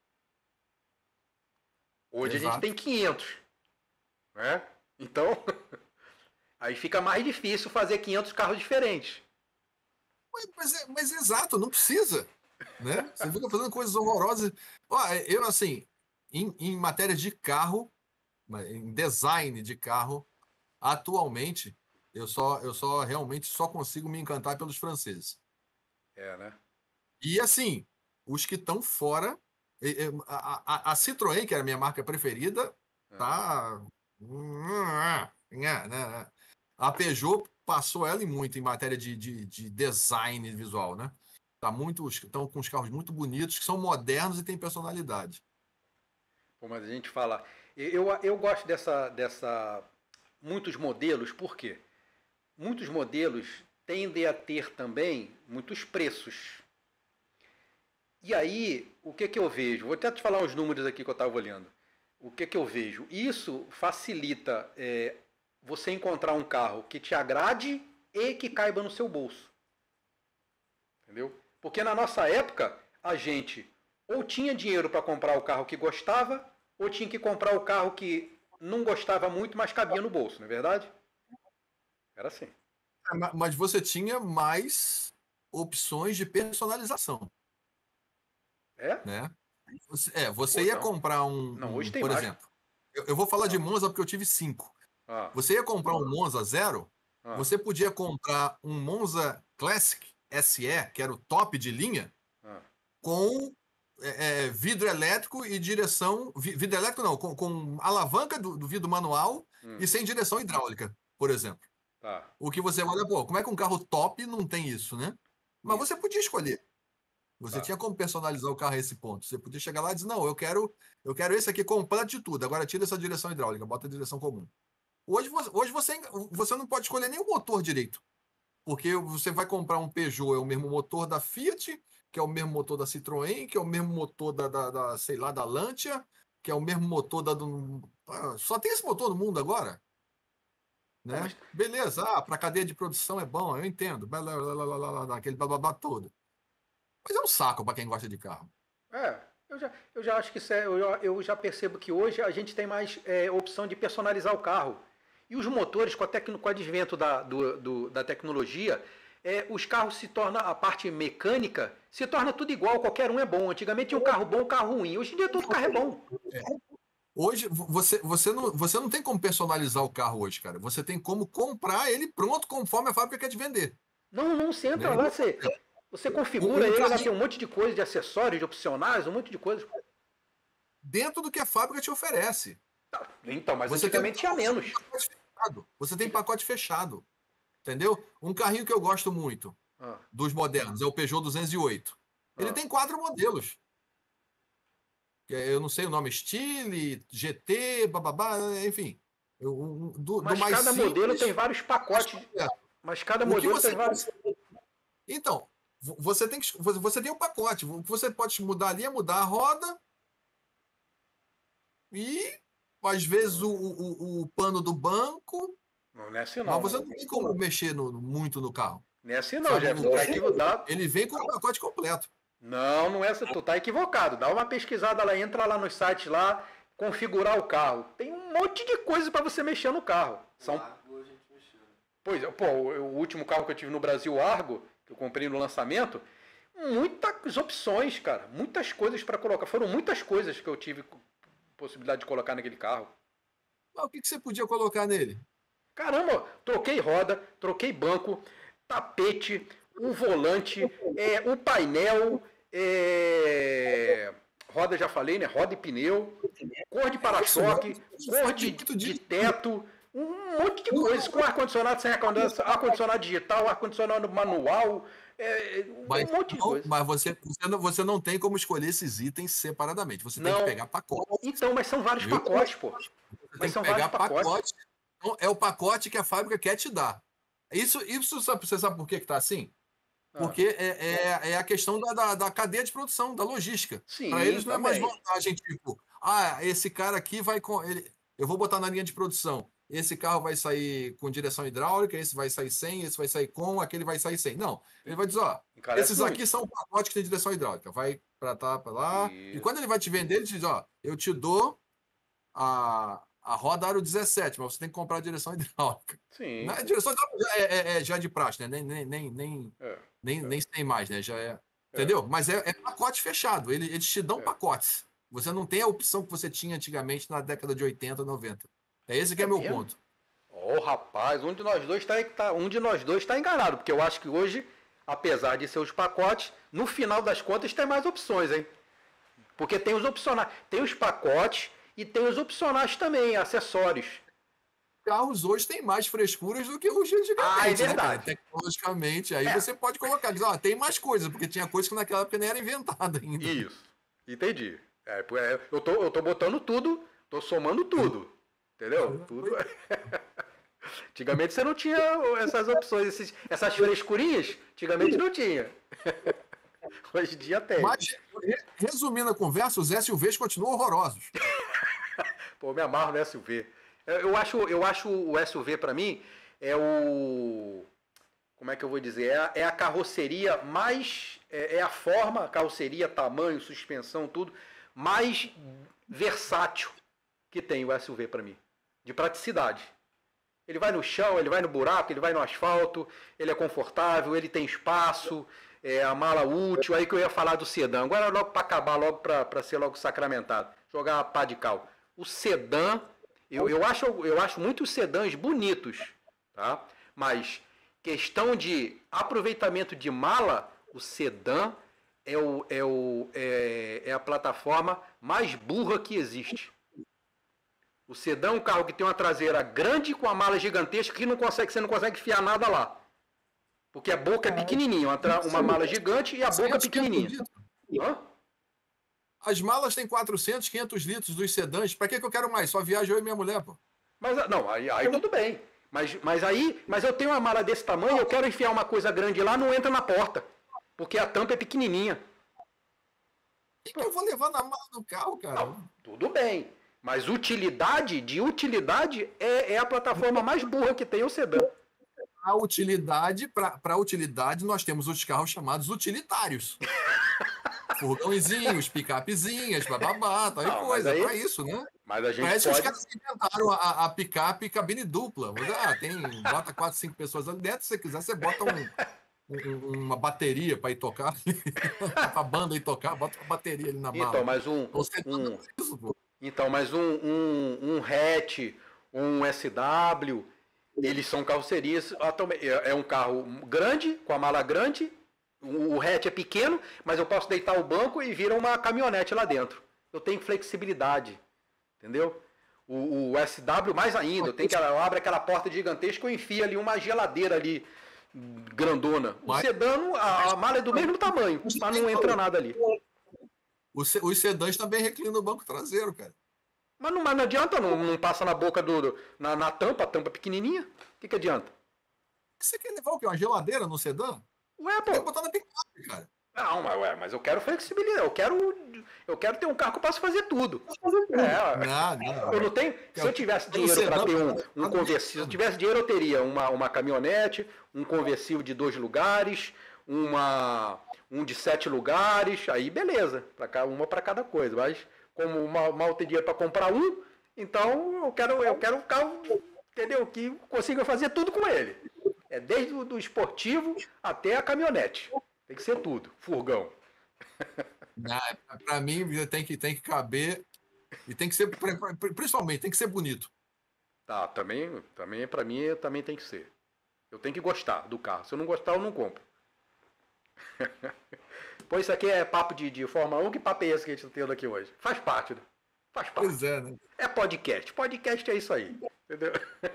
Hoje a gente Exato. tem quinhentos, né? Então, aí fica mais difícil fazer quinhentos carros diferentes. Mas, mas é, mas é exato, não precisa. Né? Você fica fazendo coisas horrorosas. Ó, eu, assim, em, em matéria de carro, em design de carro, atualmente, eu só, eu só realmente só consigo me encantar pelos franceses. É, né? E assim, os que estão fora. eh, eh, A, a, a Citroën, que era a minha marca preferida, tá. A Peugeot passou ela e muito em matéria de, de, de design visual, né? Tá muito, estão com os carros muito bonitos, que são modernos e têm personalidade. Pô, mas a gente fala. Eu, eu gosto dessa, dessa. Muitos modelos, por quê? Muitos modelos tendem a ter também muitos preços. E aí, o que, que eu vejo? Vou até te falar uns números aqui que eu estava olhando. O que, que eu vejo? Isso facilita é, você encontrar um carro que te agrade e que caiba no seu bolso. Entendeu? Porque na nossa época, a gente ou tinha dinheiro para comprar o carro que gostava, ou tinha que comprar o carro que não gostava muito, mas cabia no bolso, não é verdade? Era assim. Mas você tinha mais opções de personalização. É? Né? Você, é, você Ou ia não. comprar um, Não, um- hoje tem por mais. exemplo, eu, eu vou falar de Não. Monza porque eu tive cinco. Ah, Você ia comprar um Monza zero, ah, você podia comprar um Monza Classic S E, que era o top de linha, ah. com é, é, vidro elétrico e direção. vi- Vidro elétrico não, com, com alavanca do, do vidro manual Hum, e sem direção hidráulica, por exemplo. tá. O que você olha, pô, como é que um carro top não tem isso, né? Mas Isso. você podia escolher. Você Tá. tinha como personalizar o carro a esse ponto. Você podia chegar lá e dizer, não, eu quero, eu quero esse aqui completo de tudo. Agora tira essa direção hidráulica, bota a direção comum. Hoje, você- hoje você, você não pode escolher nem o motor direito. Porque você vai comprar um Peugeot, é o mesmo motor da Fiat, que é o mesmo motor da Citroën, que é o mesmo motor da, da, da, sei lá, da Lancia, que é o mesmo motor da... Do... Ah, só tem esse motor no mundo agora. Pô, Né? mas Beleza, ah, para cadeia de produção é bom, eu entendo. Blá, blá, blá, blá, blá, blá, blá, aquele blá, blá, blá todo. Mas é um saco para quem gosta de carro. É, eu já, eu já acho que isso é, eu, já- eu já percebo que hoje a gente tem mais é, opção de personalizar o carro. E os motores, com, a tecno, com o advento da, do, do- da tecnologia, é, os carros se tornam, a parte mecânica, se torna tudo igual, qualquer um é bom. Antigamente tinha um carro bom, um carro ruim. Hoje em dia todo carro é bom. Hoje, você, você, não, você não tem como personalizar o carro hoje, cara. Você tem como comprar ele pronto conforme a fábrica quer te vender. Não, não, você entra Né? lá, você, você configura Um- um ele, lá carrinho- tem um monte de coisa, de acessórios, de opcionais, um monte de coisas. Dentro do que a fábrica te oferece. Então, mas Você antigamente tinha tem um menos. pacote fechado. Você tem pacote fechado. Entendeu? Um carrinho que eu gosto muito, Ah, dos modernos, é o Peugeot duzentos e oito. Ele ah. tem quatro modelos. Que é, eu não sei o nome, Stile, G T, bababá, enfim. Eu- um- do, do Mas mais cada modelo simples, tem vários pacotes. é. Mas cada O que modelo você tem vários. Então, vo- você tem que você você tem um pacote. O que você pode mudar ali é mudar a roda e às vezes o, o, o pano do banco, Não, não é assim mas não. você não tem como mexer no- muito no carro. Não é assim não, Sabe, Jefferson. o- Tá equivocado. Ele vem com o pacote completo. Não, não é assim. Tu tá equivocado. Dá uma pesquisada lá, entra lá nos sites lá, configurar o carro. Tem um monte de coisa para você mexer no carro. São... Pois é, pô, o, o último carro que eu tive no Brasil, o Argo, que eu comprei no lançamento, muitas opções, cara. Muitas coisas para colocar. Foram muitas coisas que eu tive possibilidade de colocar naquele carro. Mas o que, que você podia colocar nele? Caramba, troquei roda, troquei banco, tapete, o volante, é, o painel, é, roda já falei, né? Roda e pneu, cor de para-choque, cor de, de teto, um monte de coisas, com ar-condicionado, sem ar-condicionado, ar-condicionado digital, ar-condicionado manual, é, um Mas, monte de não, coisa. mas você, você, não, você não tem como escolher esses itens separadamente. Você tem Não. que pegar pacote. Então, mas são vários Viu? pacotes, pô. Você tem Mas que são pegar vários pacotes. pacote. Então, é o pacote que a fábrica quer te dar. Isso, isso sabe- você sabe por que está assim? Ah, Porque é, é, é a questão da, da, da cadeia de produção, da logística. sim, Para eles não é mais também. vantagem, tipo, Ah, esse cara aqui vai com ele, eu vou botar na linha de produção. Esse carro vai sair com direção hidráulica, esse vai sair sem, esse vai sair com, aquele vai sair sem. Não, ele vai dizer, ó, Encarece esses muito. aqui são o pacote que tem direção hidráulica. Vai para tá, para lá. Isso. E quando ele vai te vender, ele te diz, ó, eu te dou a, a roda aro dezessete, mas você tem que comprar a direção hidráulica. Sim. Na direção hidráulica já é, é, é, já é de praxe, né? Nem, nem, nem, nem, É, nem, é. nem tem mais, né? Já é. Entendeu? Mas é, é pacote fechado. Ele, eles te dão É. pacotes. Você não tem a opção que você tinha antigamente na década de oitenta, noventa. É esse que é, É meu mesmo? ponto. Ô, rapaz, um de nós dois está tá, um de nós dois tá enganado, porque eu acho que hoje, apesar de ser os pacotes, no final das contas tem mais opções, hein? Porque tem os opcionais, tem os pacotes e tem os opcionais também, acessórios. Carros hoje têm mais frescuras do que os de antigamente, Ah, é né, cara? verdade. Tecnologicamente. Aí É. você pode colocar, dizer, ó, tem mais coisas, porque tinha coisa que naquela época nem era inventada ainda. Isso, entendi. É, pô, é, eu, tô, eu tô botando tudo, tô somando tudo, entendeu? Tudo. Antigamente você não tinha essas opções, esses, essas frescurinhas, antigamente não tinha. Hoje em dia tem. Mas, re- resumindo a conversa, os S U Vs continuam horrorosos. Pô, eu me amarro no S U V. Eu, eu acho, eu acho o S U V pra mim é o... Como é que eu vou dizer? É a, é a carroceria mais... É, é a forma, carroceria, tamanho, suspensão, tudo, mais versátil que tem o S U V pra mim. De praticidade. Ele vai no chão, ele vai no buraco, ele vai no asfalto, ele é confortável, ele tem espaço, é a mala útil. Aí que eu ia falar do sedã. Agora logo para acabar, logo para ser logo sacramentado. Jogar a pá de cal. O sedã, eu, eu, acho, eu acho muitos sedãs bonitos, tá? Mas questão de aproveitamento de mala, o sedã é, o, é, o, é, é a plataforma mais burra que existe. O sedã é um carro que tem uma traseira grande com a mala gigantesca que não consegue, você não consegue enfiar nada lá. Porque a boca é pequenininha, uma, tra- uma mala gigante e a boca pequenininha. Hã? As malas têm quatrocentos, quinhentos litros dos sedãs. Pra que, que eu quero mais? Só viajo eu e minha mulher, pô. Mas não, aí, aí tudo bem. Mas, mas aí, mas eu tenho uma mala desse tamanho, eu quero enfiar uma coisa grande lá, não entra na porta. Porque a tampa é pequenininha. O que, que eu vou levar na mala do carro, cara? Não, tudo bem. Mas utilidade, de utilidade, é, é a plataforma mais burra que tem o sedã. A utilidade, para utilidade, nós temos os carros chamados utilitários. Furgãozinhos, picapezinhas, bababá, tal e Não, mas coisa. aí- É pra isso, né? Mas a gente Parece que os pode... caras inventaram a, a picape cabine dupla. Mas, ah, tem, bota quatro, cinco pessoas ali dentro, se você quiser, você bota um, um- uma bateria para ir tocar, para a banda ir tocar, bota uma bateria ali na mala. Então, mas um... Você um... isso, pô. Então, mas um, um, um hatch, um S W, eles são carrocerias. É um carro grande, com a mala grande. O hatch é pequeno, mas eu posso deitar o banco e vira uma caminhonete lá dentro. Eu tenho flexibilidade, entendeu? O, o S W mais ainda. Eu, tenho que, eu abro aquela porta gigantesca e eu enfio ali uma geladeira ali grandona. O Mas- sedã, a, a mala é do mesmo tamanho, mas não entra nada ali. Os, se- os sedãs também reclinam o banco traseiro, cara. Mas não, mas não adianta, não, não passa na boca do. do- na, na tampa, a tampa pequenininha. O que, que adianta? Você quer levar o quê? Uma geladeira no sedã? Ué, Tem que pô. botar na picape, cara. Não, mas, ué, mas eu quero flexibilidade. Eu quero, eu quero ter um carro que eu possa fazer tudo. É, Não, não. eu não tenho. Se eu tivesse Pelo dinheiro para sedã, ter um, um tá conversível, se eu tivesse dinheiro, eu teria uma, uma caminhonete, um conversível de dois lugares, uma, um de sete lugares, aí beleza, pra cá, uma para cada coisa. Mas como mal, mal tem dinheiro para comprar um, então eu quero, eu quero um carro, entendeu? Que consiga fazer tudo com ele. É desde o do esportivo até a caminhonete. Tem que ser tudo. Furgão. Para mim, tem que, tem que caber e tem que ser, principalmente, tem que ser bonito. Tá, também, também para mim também tem que ser. Eu tenho que gostar do carro. Se eu não gostar, eu não compro. Pô, isso aqui é papo de, de Fórmula um. Que papo é esse que a gente está tendo aqui hoje? Faz parte, né? Faz parte. Pois é, né? É podcast. Podcast é isso aí. Entendeu?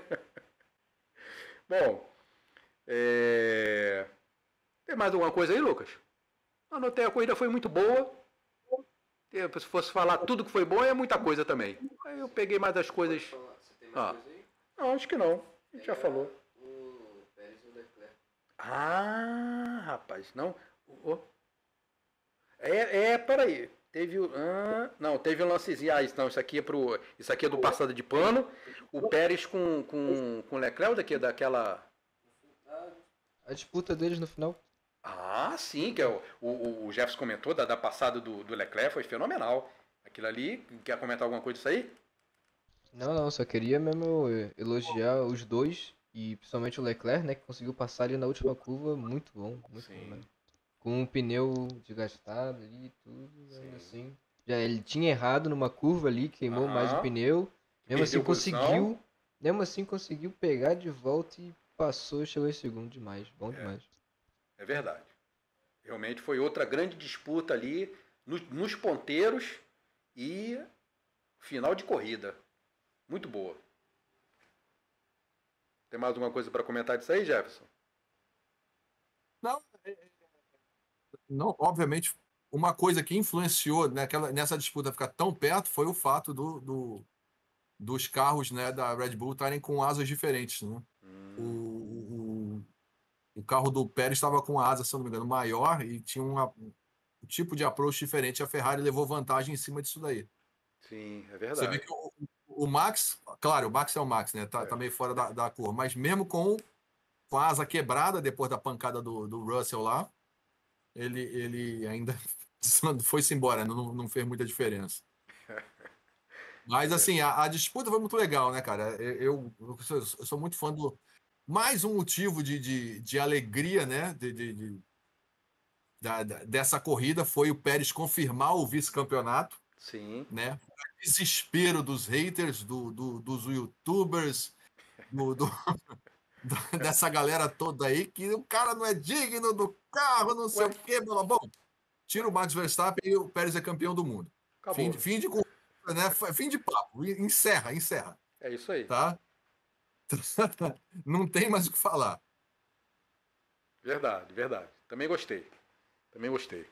Bom, é... tem mais alguma coisa aí, Lucas? Anotei, a corrida foi muito boa. Se fosse falar tudo que foi bom, é muita coisa também. Aí eu peguei mais as coisas. Você tem mais Ah. coisa aí? Não, acho que não. A gente já falou. O Pérez e o Leclerc. Ah, rapaz, não. Oh. É, é, peraí. Teve o. Ah, não, teve um lancezinho. Ah, isso, não, isso aqui é pro. Isso aqui é do passado de pano. O Pérez com, com, com o Leclerc daqui, daquela. A disputa deles no final. Ah, sim, que é o, o, o Jefferson comentou da, da passada do, do Leclerc, foi fenomenal. Aquilo ali, quer comentar alguma coisa disso aí? Não, não, só queria mesmo eh, elogiar os dois e principalmente o Leclerc, né, que conseguiu passar ali na última curva, muito bom, muito Sim. bom, né? Com um pneu desgastado ali e tudo, ainda Sim. assim. Já ele tinha errado numa curva ali, queimou mais o Aham. pneu, mesmo assim Perdeu posição. conseguiu, mesmo assim conseguiu pegar de volta e passou e chegou em segundo demais, bom É. demais. É verdade. Realmente foi outra grande disputa ali nos, nos ponteiros e final de corrida. Muito boa. Tem mais alguma coisa para comentar disso aí, Jefferson? Não, não, obviamente, uma coisa que influenciou naquela, nessa disputa ficar tão perto foi o fato do, do- dos carros, né, da Red Bull estarem com asas diferentes, né? Hum, O, o, o carro do Pérez estava com a asa, se eu não me engano, maior e tinha uma- um tipo de approach diferente. A Ferrari levou vantagem em cima disso daí. sim, é Você vê verdade. que o, o Max, claro, o Max é o Max, né? Tá, É. tá meio fora da, da cor, mas mesmo com, com a asa quebrada depois da pancada do, do Russell lá, ele, ele ainda foi-se embora, não, não fez muita diferença. Mas É assim, verdade. a, a disputa foi muito legal, né, cara? Eu, eu, eu sou, eu sou muito fã do. Mais um motivo de, de, de alegria, né? De, de, de- da- da- dessa corrida foi o Pérez confirmar o vice-campeonato, Sim. né? Desespero dos haters, do, do- dos YouTubers, do, do- do- dessa galera toda aí, que o cara não é digno do carro, não sei Ué, o quê. blá, blá. Bom, tira o Max Verstappen e o Pérez é campeão do mundo. Fim acabou. de, fim de corrida, né? Fim de papo. Encerra, encerra, É isso aí. tá? Não tem mais o que falar. Verdade, verdade. Também gostei. Também gostei.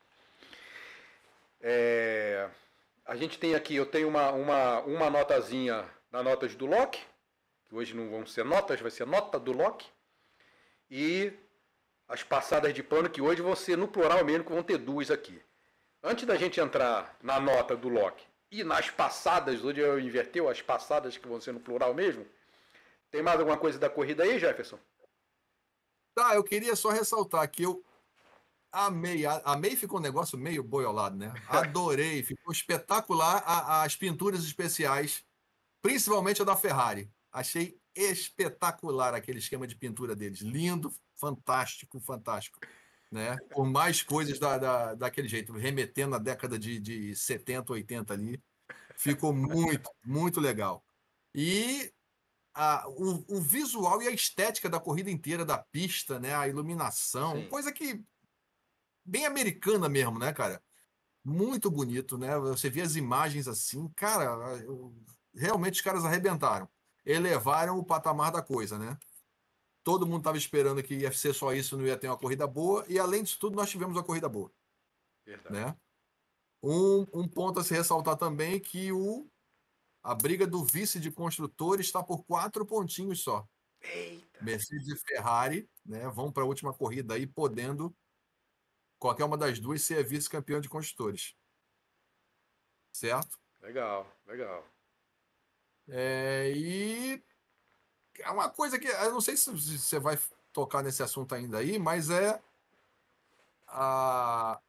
É, a gente tem aqui, eu tenho uma, uma, uma notazinha na notas do Loki, que hoje não vão ser notas, vai ser nota do Loki. E as passadas de pano, que hoje vão ser no plural mesmo, que vão ter duas aqui. Antes da gente entrar na nota do Loki e nas passadas, hoje eu inverteu as passadas que vão ser no plural mesmo. Tem mais alguma coisa da corrida aí, Jefferson? Tá, eu queria só ressaltar que eu amei. a- Amei ficou um negócio meio boiolado, né? Adorei, ficou espetacular a- as pinturas especiais, principalmente a da Ferrari. Achei espetacular aquele esquema de pintura deles. Lindo, fantástico, fantástico. Né? Com mais coisas da, da, daquele jeito, remetendo à década de, de setenta, oitenta ali. Ficou muito, muito legal. E a, o, o visual e a estética da corrida inteira, da pista, né? A iluminação, Sim. coisa que bem americana mesmo, né, cara? Muito bonito, né? Você vê as imagens assim, cara, eu- realmente os caras arrebentaram. Elevaram o patamar da coisa, né? Todo mundo estava esperando que ia ser só isso, não ia ter uma corrida boa, e além disso tudo, nós tivemos uma corrida boa, Verdade. né? Um, um ponto a se ressaltar também é que o, a briga do vice de construtores está por quatro pontinhos só. Eita. Mercedes e Ferrari, né, vão para a última corrida aí, podendo qualquer uma das duas ser vice-campeão de construtores, certo? Legal, legal. É, e é uma coisa que eu não sei se você vai tocar nesse assunto ainda aí, mas é a,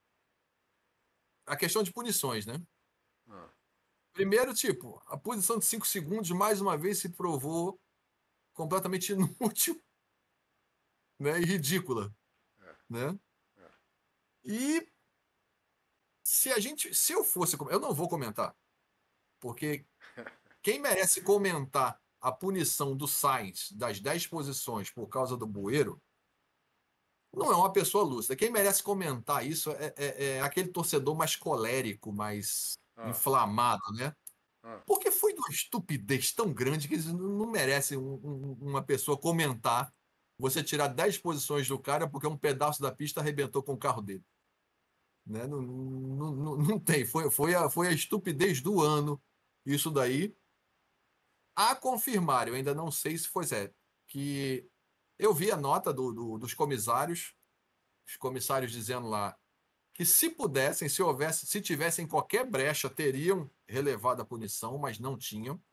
a questão de punições, né? Ah, Primeiro, tipo, a punição de cinco segundos mais uma vez se provou completamente inútil, né, e ridícula, é, né? é. E se a gente, se eu fosse, eu não vou comentar, porque quem merece comentar a punição do Sainz das dez posições por causa do bueiro não é uma pessoa lúcida. Quem merece comentar isso é, é- é aquele torcedor mais colérico, mais Ah, inflamado, né? ah. Porque foi de uma estupidez tão grande que eles não não merecem um- um- uma pessoa comentar. Você tirar dez posições do cara porque um pedaço da pista arrebentou com o carro dele. Né? Não, não, não, não tem. Foi, foi, a, foi a estupidez do ano, isso daí. A confirmar, eu ainda não sei se foi certo, que eu vi a nota do, do- dos comissários, os comissários dizendo lá. que se pudessem, se houvesse, se tivessem qualquer brecha, teriam relevado a punição, mas não tinham.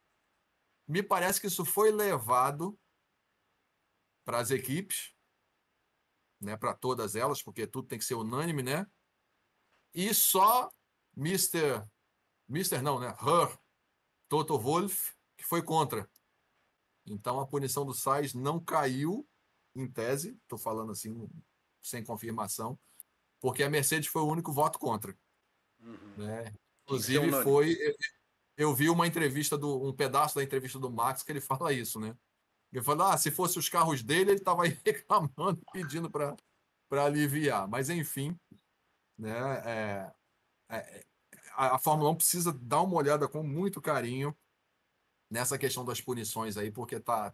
Me parece que isso foi levado para as equipes, né, para todas elas, porque tudo tem que ser unânime, né? E só mister mister não, né? Her, Toto Wolff, que foi contra. Então a punição do Sainz não caiu, em tese, estou falando assim, sem confirmação, porque a Mercedes foi o único voto contra. Uhum. Né? Inclusive foi... Eu vi uma entrevista, do, um pedaço da entrevista do Max que ele fala isso, né? Ele fala, ah, se fosse os carros dele, ele estava aí reclamando, pedindo para aliviar. Mas, enfim, né, é, é, a, a Fórmula um precisa dar uma olhada com muito carinho nessa questão das punições aí, porque tá,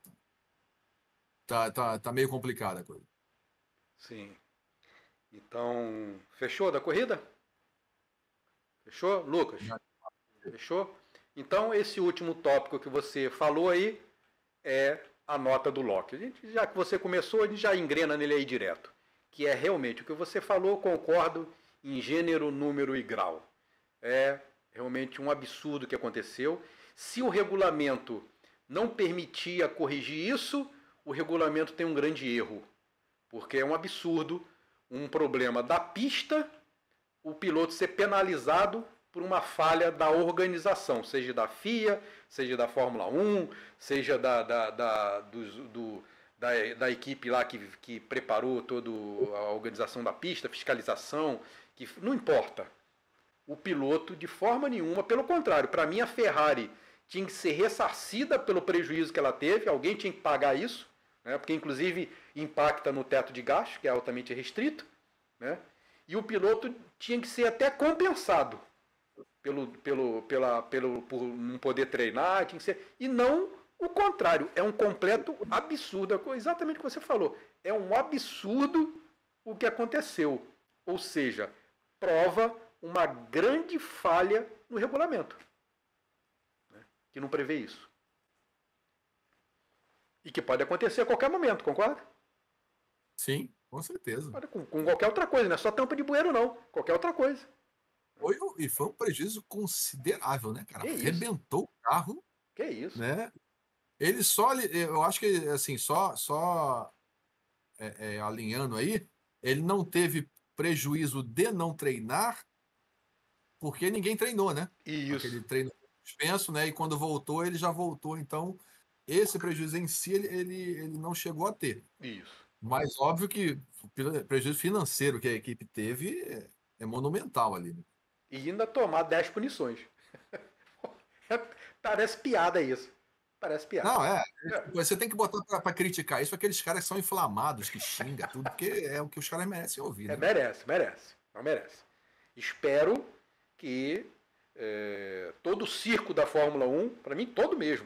tá, tá, tá meio complicada a coisa. Sim. Então, fechou da corrida? Fechou? Lucas? Fechou? Então, esse último tópico que você falou aí é a nota do Locke. A gente, já que você começou, a gente já engrena nele aí direto. Que é realmente o que você falou, concordo em gênero, número e grau. É realmente um absurdo que aconteceu. Se o regulamento não permitia corrigir isso, o regulamento tem um grande erro. Porque é um absurdo, um problema da pista, o piloto ser penalizado por uma falha da organização, seja da F I A, seja da Fórmula um, seja da, da, da, do, do, da, da equipe lá que, que preparou toda a organização da pista, fiscalização, que não importa. O piloto, de forma nenhuma, pelo contrário, para mim a Ferrari tinha que ser ressarcida pelo prejuízo que ela teve, alguém tinha que pagar isso, né, porque inclusive impacta no teto de gasto, que é altamente restrito, né, e o piloto tinha que ser até compensado. Pelo, pelo, pela, pelo, por não poder treinar, tinha que ser, e não o contrário. É um completo absurdo. Exatamente o que você falou. É um absurdo o que aconteceu. Ou seja, prova uma grande falha no regulamento, né, que não prevê isso. E que pode acontecer a qualquer momento, concorda? Sim, com certeza. Pode, com, com qualquer outra coisa, não é só tampa de bueiro, não. Qualquer outra coisa. Foi, e foi um prejuízo considerável, né, cara? Que Arrebentou isso? o carro. Que isso? Né? Ele só, eu acho que, assim, só, só é, é, alinhando aí, ele não teve prejuízo de não treinar, porque ninguém treinou, né? Isso. Aquele treino suspenso, né? E quando voltou, ele já voltou. Então, esse prejuízo em si, ele, ele, ele não chegou a ter. Isso. Mas, óbvio que o prejuízo financeiro que a equipe teve é, é monumental ali. Né? E ainda tomar dez punições. Parece piada isso. Parece piada. Não, é. Você tem que botar para criticar isso aqueles caras que são inflamados, que xingam tudo, porque é o que os caras merecem ouvir. Né? É, merece, merece. Não merece. Espero que é, todo o circo da Fórmula um, para mim, todo mesmo,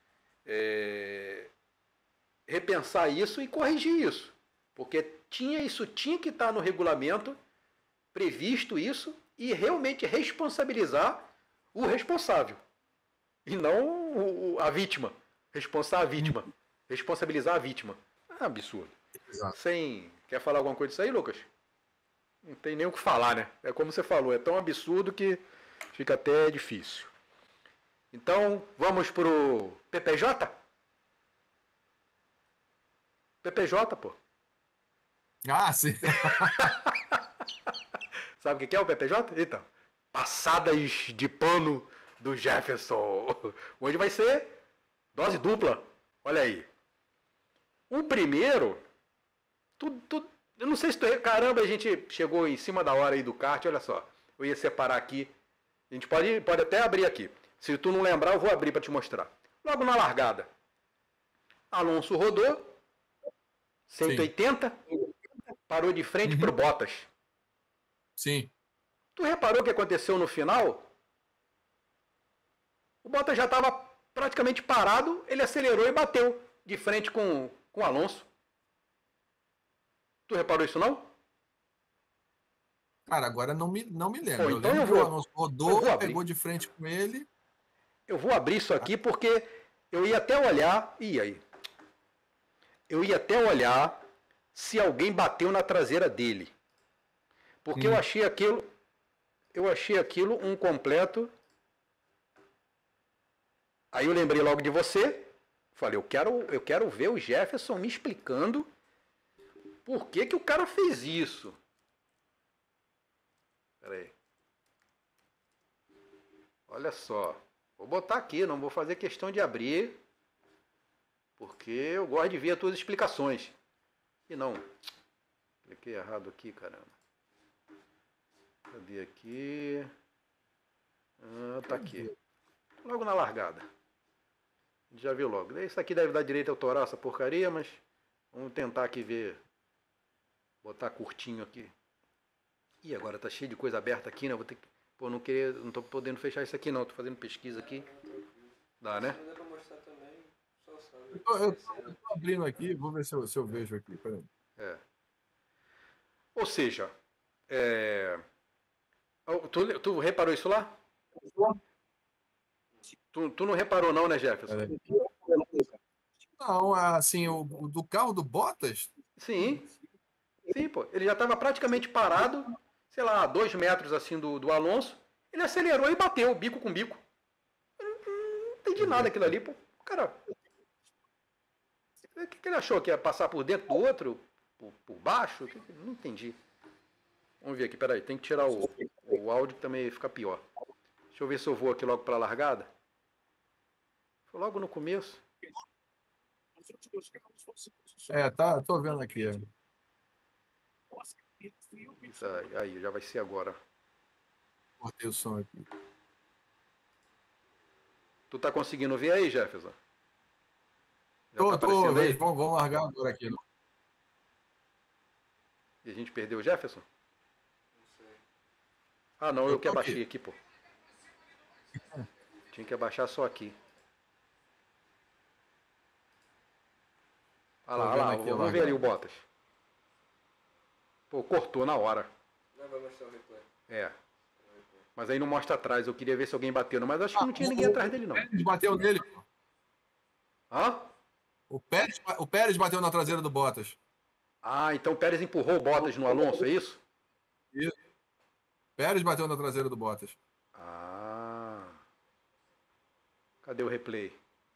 é, repensar isso e corrigir isso. Porque tinha isso tinha que estar no regulamento, previsto isso, e realmente responsabilizar o responsável. E não o, a vítima. Responsar a vítima. Responsabilizar a vítima. É um absurdo. Exato. Sem... Quer falar alguma coisa disso aí, Lucas? Não tem nem o que falar, né? É como você falou, é tão absurdo que fica até difícil. Então, vamos pro P P J? P P J, pô. Ah, sim. Sabe o que é o P P J? Então, passadas de pano do Jefferson. Hoje vai ser dose dupla. Olha aí. O primeiro, tu, tu, eu não sei se tu... Caramba, a gente chegou em cima da hora aí do kart, olha só. Eu ia separar aqui. A gente pode, pode até abrir aqui. Se tu não lembrar, eu vou abrir para te mostrar. Logo na largada. Alonso rodou. cento e oitenta. Sim. Parou de frente uhum. pro Bottas. Sim. Tu reparou o que aconteceu no final? O Bottas já estava praticamente parado, ele acelerou e bateu de frente com, com o Alonso. Tu reparou isso não? Cara, agora não me, não me lembro. Pô, então eu lembro eu vou, que o Alonso rodou, pegou de frente com ele. Eu vou abrir isso aqui porque eu ia até olhar... Ih, aí. Eu ia até olhar se alguém bateu na traseira dele. Porque Hum. eu achei aquilo, eu achei aquilo um completo. Aí eu lembrei logo de você. Falei, eu quero, eu quero ver o Jefferson me explicando por que que o cara fez isso. Pera aí. Olha só. Vou botar aqui, não vou fazer questão de abrir. Porque eu gosto de ver as tuas explicações. E não. Cliquei errado aqui, caramba. Cadê aqui? Ah, tá aqui. Logo na largada. A gente já viu logo. Isso aqui deve dar direito autoral, essa porcaria, mas vamos tentar aqui ver. Botar curtinho aqui. Ih, agora tá cheio de coisa aberta aqui, né? Vou ter que. Pô, não querer. Não tô podendo fechar isso aqui não. Tô fazendo pesquisa aqui. Dá, né? Eu tô, eu tô- eu tô abrindo aqui, vou ver se eu, se eu vejo aqui. Peraí. É. Ou seja, é... tu, tu reparou isso lá? Tu, tu não reparou não, né, Jefferson? Peraí. Não, assim, o, o do carro do Bottas, Sim. Sim, pô. Ele já estava praticamente parado, sei lá, a dois metros assim do, do Alonso. Ele acelerou e bateu, bico com bico. Eu não, não entendi nada aquilo ali, pô. Cara, o que, que ele achou? Que ia passar por dentro do outro? Por, por baixo? Não entendi. Vamos ver aqui, peraí. Tem que tirar o, o áudio que também fica pior. Deixa eu ver se eu vou aqui logo para a largada. Foi logo no começo. é, tá, tô vendo aqui. é. Isso aí, aí, já vai ser agora. Cortei o som aqui. Tu tá conseguindo ver aí, Jefferson? Já Tô, tá tô, aparecendo aí? vamos, vamos largar agora aqui. Não? E a gente perdeu o Jefferson? Ah, não, eu, Eu que tô aqui. abaixei aqui, pô. Tinha que abaixar só aqui. Olha lá, Tô olha lá, vendo aqui, vamos lá, ver ali cara. o Bottas. Pô, cortou na hora. Não vai mostrar o replay. É. Mas aí não mostra atrás, eu queria ver se alguém bateu. Mas acho que não tinha o- ninguém o- atrás dele, não. O Pérez bateu nele. pô. Hã? O Pérez, o Pérez bateu na traseira do Bottas. Ah, então o Pérez empurrou o Bottas no Alonso, é isso? Isso. Pérez bateu na traseira do Bottas. Ah. Cadê o replay?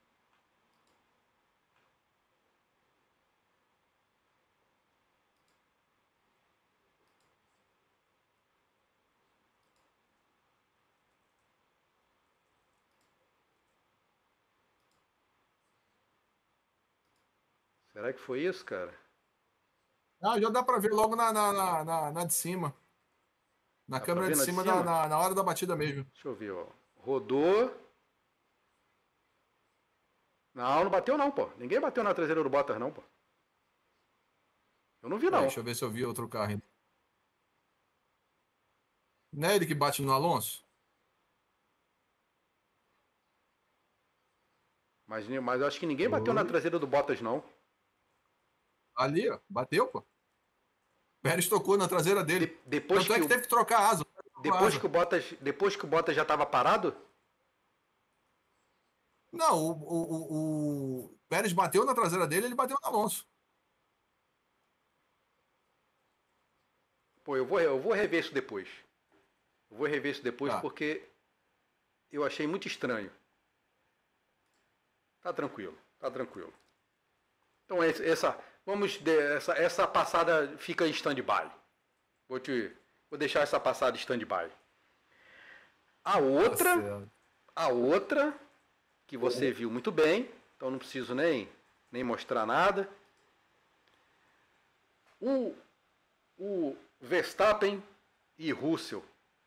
Será que foi isso, cara? Ah, já dá pra ver logo na, na, na, na- na de cima. Na Dá pra câmera ver de na de cima, cima? Na, na, na hora da batida mesmo. Deixa eu ver, ó. Rodou. Não, não bateu não, pô. Ninguém bateu na traseira do Bottas, não, pô. Eu não vi, Peraí, não. deixa eu ver se eu vi outro carro ainda. Não é ele que bate no Alonso? Mas, mas eu acho que ninguém bateu na Oi. traseira do Bottas, não. Ali, ó. Bateu, pô. Pérez tocou na traseira dele. De- depois, Tanto é que que o, teve que trocar a asa. Trocou a depois, asa. que o Bottas, depois que o Bottas já estava parado? Não, o, o, o, o Pérez bateu na traseira dele, ele bateu no Alonso. Pô, eu vou, eu vou rever isso depois. Eu vou rever isso depois Tá. porque eu achei muito estranho. Tá tranquilo, tá tranquilo. Então esse- essa, vamos de- essa, essa passada fica em stand-by. Vou te, vou deixar essa passada em stand-by. A outra, Tá certo. a outra que você viu muito bem, então não preciso nem nem mostrar nada. O o Verstappen e Russell.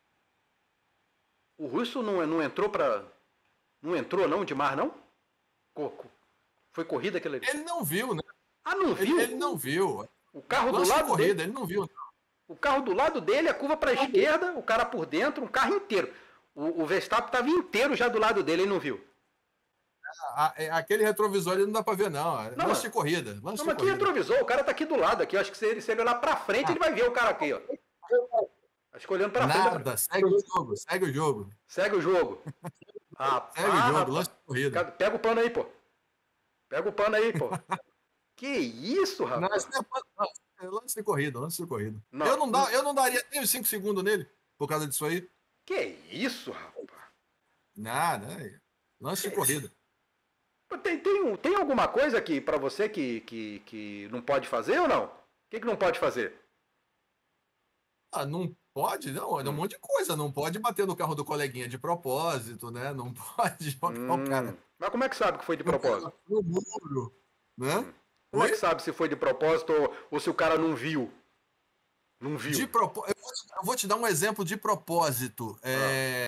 O Russell não, não entrou para não entrou não de mar não? Coco. Foi corrida aquela ali. Ele não viu, né? Ah, não Ele, viu? ele não viu. O carro do Lance de lado corrida, dele, ele não viu. o carro do lado dele, a curva para a esquerda, o cara por dentro, um carro inteiro. O, o Verstappen estava inteiro já do lado dele, ele não viu. A- a- aquele retrovisor ele não dá pra ver, não. É Não, lance mas- de corrida. Lance Não, de mas que corrida. retrovisor? O cara tá aqui do lado, aqui. Eu acho que se ele, se ele olhar para frente, ele vai ver o cara aqui, ó. Acho que olhando para frente. Nada, segue o jogo, segue o jogo. Segue o jogo. Ah, Segue o jogo, lance de corrida. Pega o pano aí, pô. Pega o pano aí, pô. Que isso, Não, rapaz? isso não é, não, é lance lance de corrida, lance de corrida. Não. Eu, não dá, eu não daria nem os cinco segundos nele por causa disso aí. Que isso, rapaz? Nada, é. Lance de corrida. Tem, tem, tem alguma coisa aqui pra você que, que, que não pode fazer ou não? O que, que não pode fazer? Ah, não pode, não, é um Hum. monte de coisa. Não pode bater no carro do coleguinha de propósito, né? Não pode jogar o Hum, cara Mas como é que sabe que foi de propósito? no muro, né? Hum. Como é que Oi? sabe se foi de propósito ou, ou se o cara não viu? Não viu. De propó- eu, vou te, eu vou te dar um exemplo de propósito. É,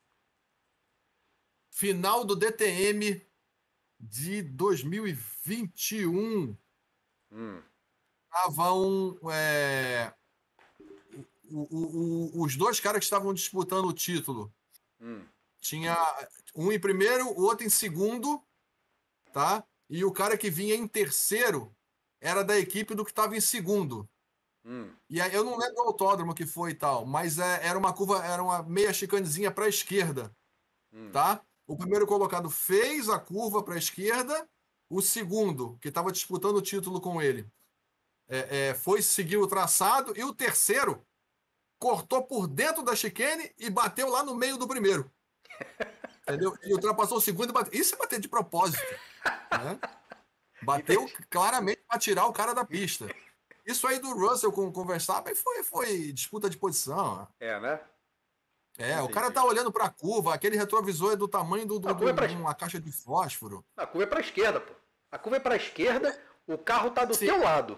Final do D T M de dois mil e vinte e um. Hum. Estavam. É, o- o- o- os dois caras que estavam disputando o título. Hum. Tinha um em primeiro, o outro em segundo, tá? E o cara que vinha em terceiro era da equipe do que estava em segundo. Hum. E aí eu não lembro o autódromo que foi e tal, mas é, era uma curva, era uma meia chicanezinha para a esquerda, Hum. tá? O primeiro colocado fez a curva para a esquerda, o segundo, que estava disputando o título com ele, é, é, foi seguir o traçado, e o terceiro cortou por dentro da chicane e bateu lá no meio do primeiro. Entendeu? E ultrapassou o segundo e bateu. Isso é bater de propósito. Né? Bateu claramente para tirar o cara da pista. Isso aí do Russell com o Verstappen foi, foi disputa de posição. É, né? É, Entendi. o cara tá olhando para a curva, aquele retrovisor é do tamanho do, do, A curva é pra- de uma caixa de fósforo. A curva é pra esquerda, pô. A curva é pra esquerda, o carro tá do Sim. teu lado.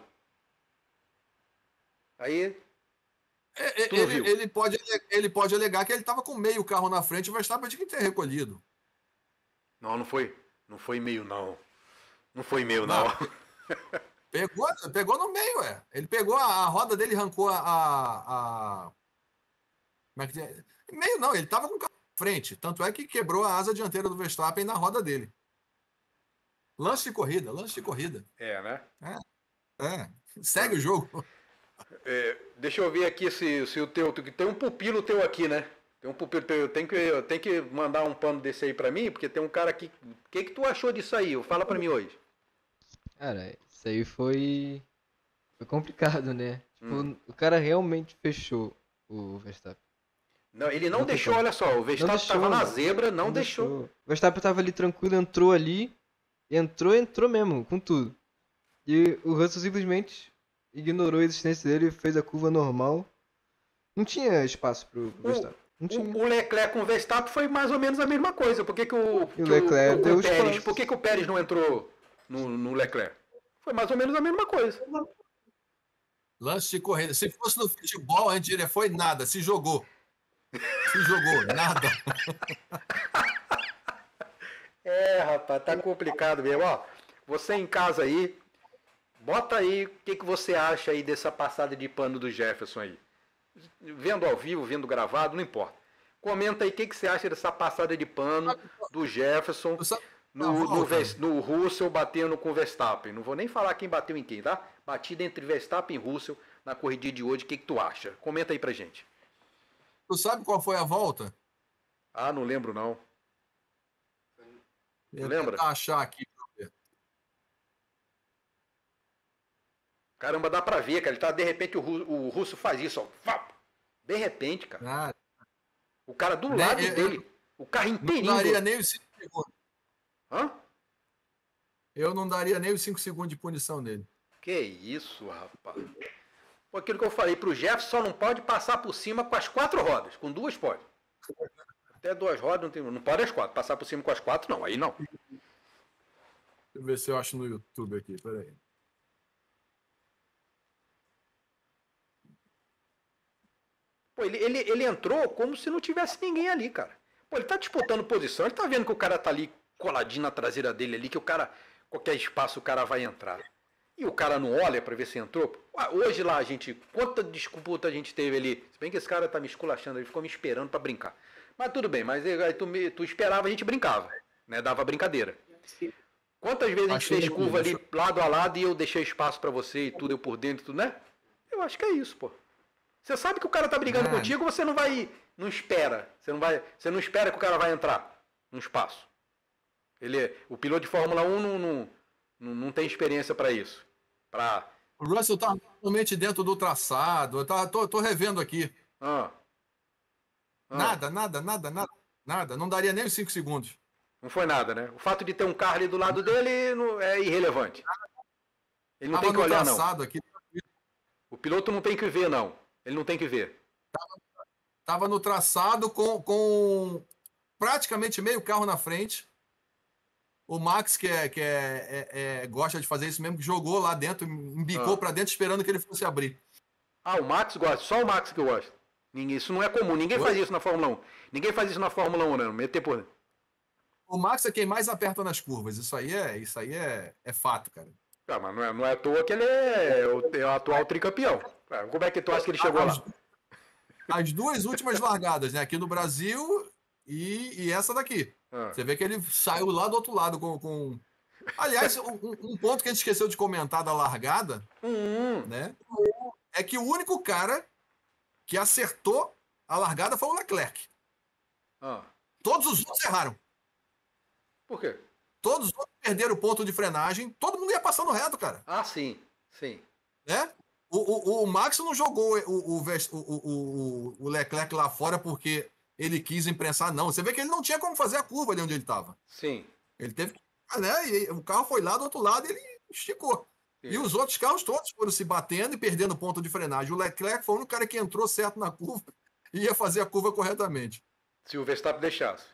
Aí. É, é, Tu não ele, viu? ele, pode, ele pode alegar que ele estava com meio carro na frente e o Verstappen tinha que ter recolhido. Não, não foi. Não foi meio, não. Não foi meio, não. Não. Pegou, pegou no meio, é. Ele pegou a, a roda dele, arrancou a, a, a- Como é que é? Meio não, ele tava com o carro na frente. Tanto é que quebrou a asa dianteira do Verstappen na roda dele. Lance de corrida, lance de corrida. É, né? É. Segue o jogo. É, deixa eu ver aqui se, se o teu. Tem um pupilo teu aqui, né? Tem um pupilo teu. Eu tenho que, eu tenho que mandar um pano desse aí pra mim, porque tem um cara aqui. O que, que tu achou disso aí? Fala pra mim hoje. Cara, isso aí foi. Foi complicado, né? Tipo, Hum. o cara realmente fechou o Verstappen. Não, ele não, Não tem deixou, como. olha só. O Verstappen deixou, tava na não. zebra, não, deixou. O Verstappen tava ali tranquilo, entrou ali. Entrou, entrou mesmo, com tudo. E o Russell simplesmente ignorou a existência dele, fez a curva normal. Não tinha espaço pro, pro Verstappen. Não tinha. O, o Leclerc com o Verstappen foi mais ou menos a mesma coisa. Por que, que o, que o Leclerc o, o, deu o Pérez, espaço. por que, que o Pérez não entrou no, no Leclerc? Foi mais ou menos a mesma coisa. Lance de corrida. Se fosse no futebol, a gente diria, foi nada, se jogou. Se jogou, nada. É, rapaz, tá complicado mesmo. Ó, você em casa aí, bota aí o que, que você acha aí dessa passada de pano do Jefferson aí. Vendo ao vivo, vendo gravado, não importa. Comenta aí o que, que você acha dessa passada de pano do Jefferson Eu só- no, Não, no, volta. Vers- no Russell batendo com o Verstappen. Não vou nem falar quem bateu em quem, tá? Batida entre Verstappen e Russell na corrida de hoje, o que, que tu acha? Comenta aí pra gente. Tu sabe qual foi a volta? Ah, não lembro não. Eu Lembra? tentar achar aqui. Caramba, dá pra ver, cara. Ele tá, de repente o, Ru- o Russo faz isso, ó. Fá! De repente, cara. Ah, O cara do Nem- lado eu- dele. O carro não inteirinho. daria do- nem os cinco segundos. Hã? Eu não daria nem os cinco segundos de punição nele. Que isso, rapaz. Pô, aquilo que eu falei pro Jefferson, só não pode passar por cima com as quatro rodas. Com duas pode. Até duas rodas não tem. Não pode as quatro. Passar por cima com as quatro, não. Aí não. Deixa eu ver se eu acho no YouTube aqui, peraí. Pô, ele, ele, ele entrou como se não tivesse ninguém ali, cara. Pô, ele tá disputando posição, ele tá vendo que o cara tá ali coladinho na traseira dele ali, que o cara, qualquer espaço o cara vai entrar. E o cara não olha pra ver se entrou. Ué, hoje lá, a gente, quanta disputa a gente teve ali. Se bem que esse cara tá me esculachando, ele ficou me esperando pra brincar. Mas tudo bem, mas aí tu, me- tu esperava, a gente brincava, né? Dava brincadeira. Quantas vezes a gente Achei fez aqui, curva deixa ali lado a lado e eu deixei espaço pra você e tudo eu por dentro, tudo, né? Eu acho que é isso, pô. Você sabe que o cara tá brigando Ah. contigo, você não vai, não espera, você não vai, você não espera que o cara vai entrar no espaço. Ele, é- o piloto de Fórmula um não, não, não, não tem experiência pra isso, pra O Russell tá totalmente dentro do traçado. Eu tá, tô, tô revendo aqui. Ah. Ah. Nada, nada, nada, nada. Nada. Não daria nem os cinco segundos. Não foi nada, né? O fato de ter um carro ali do lado dele não, é irrelevante. Ele não Tava tem que no olhar, não. traçado aqui. O piloto não tem que ver, não. Ele não tem que ver. Tava no traçado com, com praticamente meio carro na frente. O Max, que, é, que é, é, é, gosta de fazer isso mesmo, que jogou lá dentro, embicou Ah. para dentro esperando que ele fosse abrir. Ah, o Max gosta. Só o Max que gosta. Ninguém, isso não é comum. Ninguém Oi? faz isso na Fórmula um. Ninguém faz isso na Fórmula um, não. Meter por... O Max é quem mais aperta nas curvas. Isso aí é, isso aí é, é fato, cara. Ah, mas não é, não é à toa que ele é o, é o atual tricampeão. Como é que tu acha que ele chegou As, lá? as duas últimas largadas, né? Aqui no Brasil e, e essa daqui. Ah. Você vê que ele saiu lá do outro lado com... com... Aliás, um, um ponto que a gente esqueceu de comentar da largada, Hum. né? É que o único cara que acertou a largada foi o Leclerc. Ah. Todos os outros erraram. Por quê? Todos os outros perderam o ponto de frenagem. Todo mundo ia passando reto, cara. Ah, sim. Sim. Né? O, o, o Max não jogou o, o, o, o, o Leclerc lá fora porque ele quis imprensar, não. Você vê que ele não tinha como fazer a curva ali onde ele estava. Sim. Ele teve que... Né? E o carro foi lá do outro lado e ele esticou. Sim. E os outros carros todos foram se batendo e perdendo ponto de frenagem. O Leclerc foi o único cara que entrou certo na curva e ia fazer a curva corretamente. Se o Verstappen deixasse.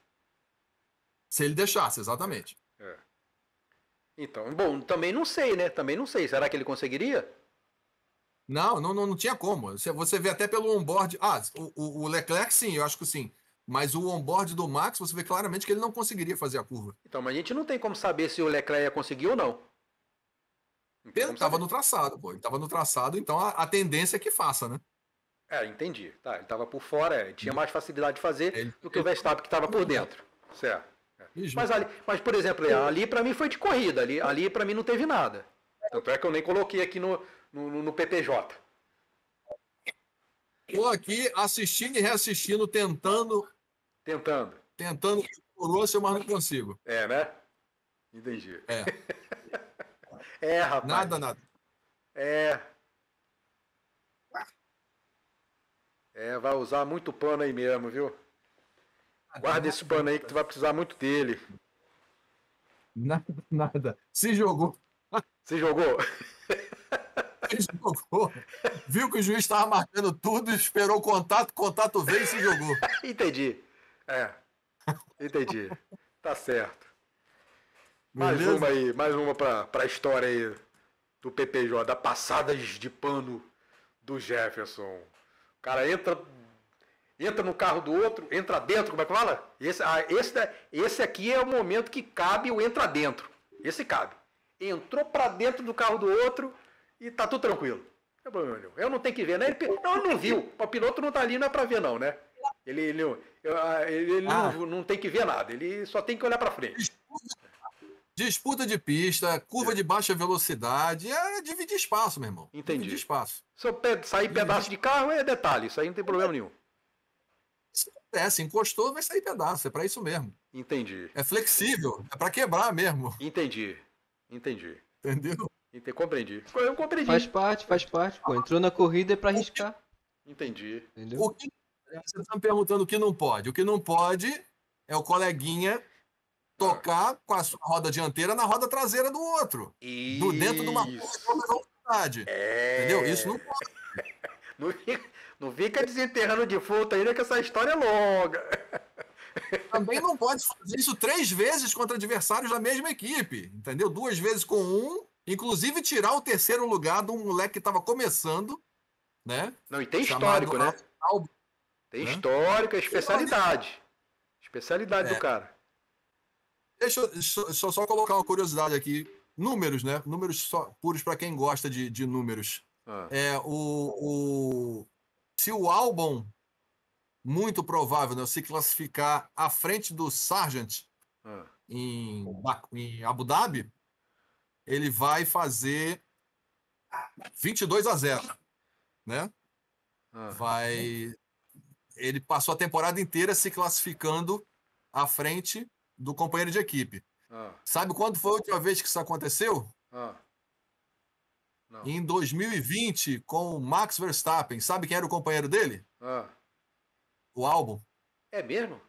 Se ele deixasse, exatamente. É. Então, bom, também não sei, né? Também não sei. Será que ele conseguiria? Não, não, não, não tinha como. Você, você vê até pelo onboard. Ah, o, o Leclerc sim, eu acho que sim. Mas o onboard do Max, você vê claramente que ele não conseguiria fazer a curva. Então, mas a gente não tem como saber se o Leclerc ia conseguir ou não. Não tem Ele como estava saber. no traçado, pô. Ele estava no traçado, então a, a tendência é que faça, né? É, entendi. Tá, ele estava por fora, é, tinha mais facilidade de fazer Ele- do que o Verstappen que estava por dentro. Certo. É. Isso. Mas, ali, mas, por exemplo, ali pra mim foi de corrida. Ali, ali pra mim não teve nada. Tanto é que eu nem coloquei aqui no, no, no P P J. Tô aqui assistindo e reassistindo, tentando, Tentando. tentando o Russell, mas não consigo. É, né? Entendi. É, É, rapaz. nada, nada. É. É, vai usar muito pano aí mesmo, viu? Guarda esse pano aí que tu vai precisar muito dele. Nada, nada. Se jogou. Você jogou? Se jogou. Viu que o juiz estava marcando tudo, esperou o contato, o contato veio e se jogou. Entendi. É. Entendi. Tá certo. Mais Beleza? uma aí, mais uma pra, pra história aí do P P J, da passadas de pano do Jefferson. O cara entra, entra no carro do outro, entra dentro, como é que fala? Esse, ah, esse, esse aqui é o momento que cabe o entra dentro. Esse cabe. Entrou pra dentro do carro do outro e tá tudo tranquilo. Não é problema nenhum. Eu não tenho que ver, né? Ele, não, ele não viu. O piloto não tá ali, não é pra ver não, né? Ele, ele, eu- ele, ele Ah. não, não tem que ver nada. Ele só tem que olhar pra frente. Disputa de pista, curva É. de baixa velocidade, é dividir espaço, meu irmão. Entendi. Dividir espaço. Se eu pe- sair pedaço de carro, é detalhe. Isso aí não tem problema nenhum. Se acontece, encostou, vai sair pedaço. É para isso mesmo. Entendi. É flexível, é para quebrar mesmo. Entendi. Entendi. Entendeu? Entendi. Compreendi. Eu compreendi. Faz parte, faz parte, pô. Entrou na corrida é pra arriscar, Entendi. entendeu? O que, você está me perguntando o que não pode. O que não pode é o coleguinha tocar com a sua roda dianteira na roda traseira do outro. Do, dentro de uma curva de Isso. alta velocidade. É. Entendeu? Isso não pode. Não fica, não fica desenterrando de fruta ainda que essa história é longa. Também não pode fazer isso três vezes contra adversários da mesma equipe. Entendeu? Duas vezes com um. Inclusive tirar o terceiro lugar de um moleque que estava começando, né? Não, e tem Chamado histórico, né? Al- Tem né? histórico, é especialidade. Especialidade É. do cara. Deixa eu, deixa eu- deixa eu só colocar uma curiosidade aqui. Números, né? Números só, puros para quem gosta de, de números. Ah, É, o, o, se o Albon, muito provável, né, se classificar à frente do Sargent ah. em, Ba- em Abu Dhabi, ele vai fazer vinte e dois a zero, né? Ah. Vai, ele passou a temporada inteira se classificando à frente do companheiro de equipe. Ah, Sabe quando foi a última vez que isso aconteceu? ah. Não. Em dois mil e vinte, com o Max Verstappen, sabe quem era o companheiro dele? Ah. O Albon. É mesmo?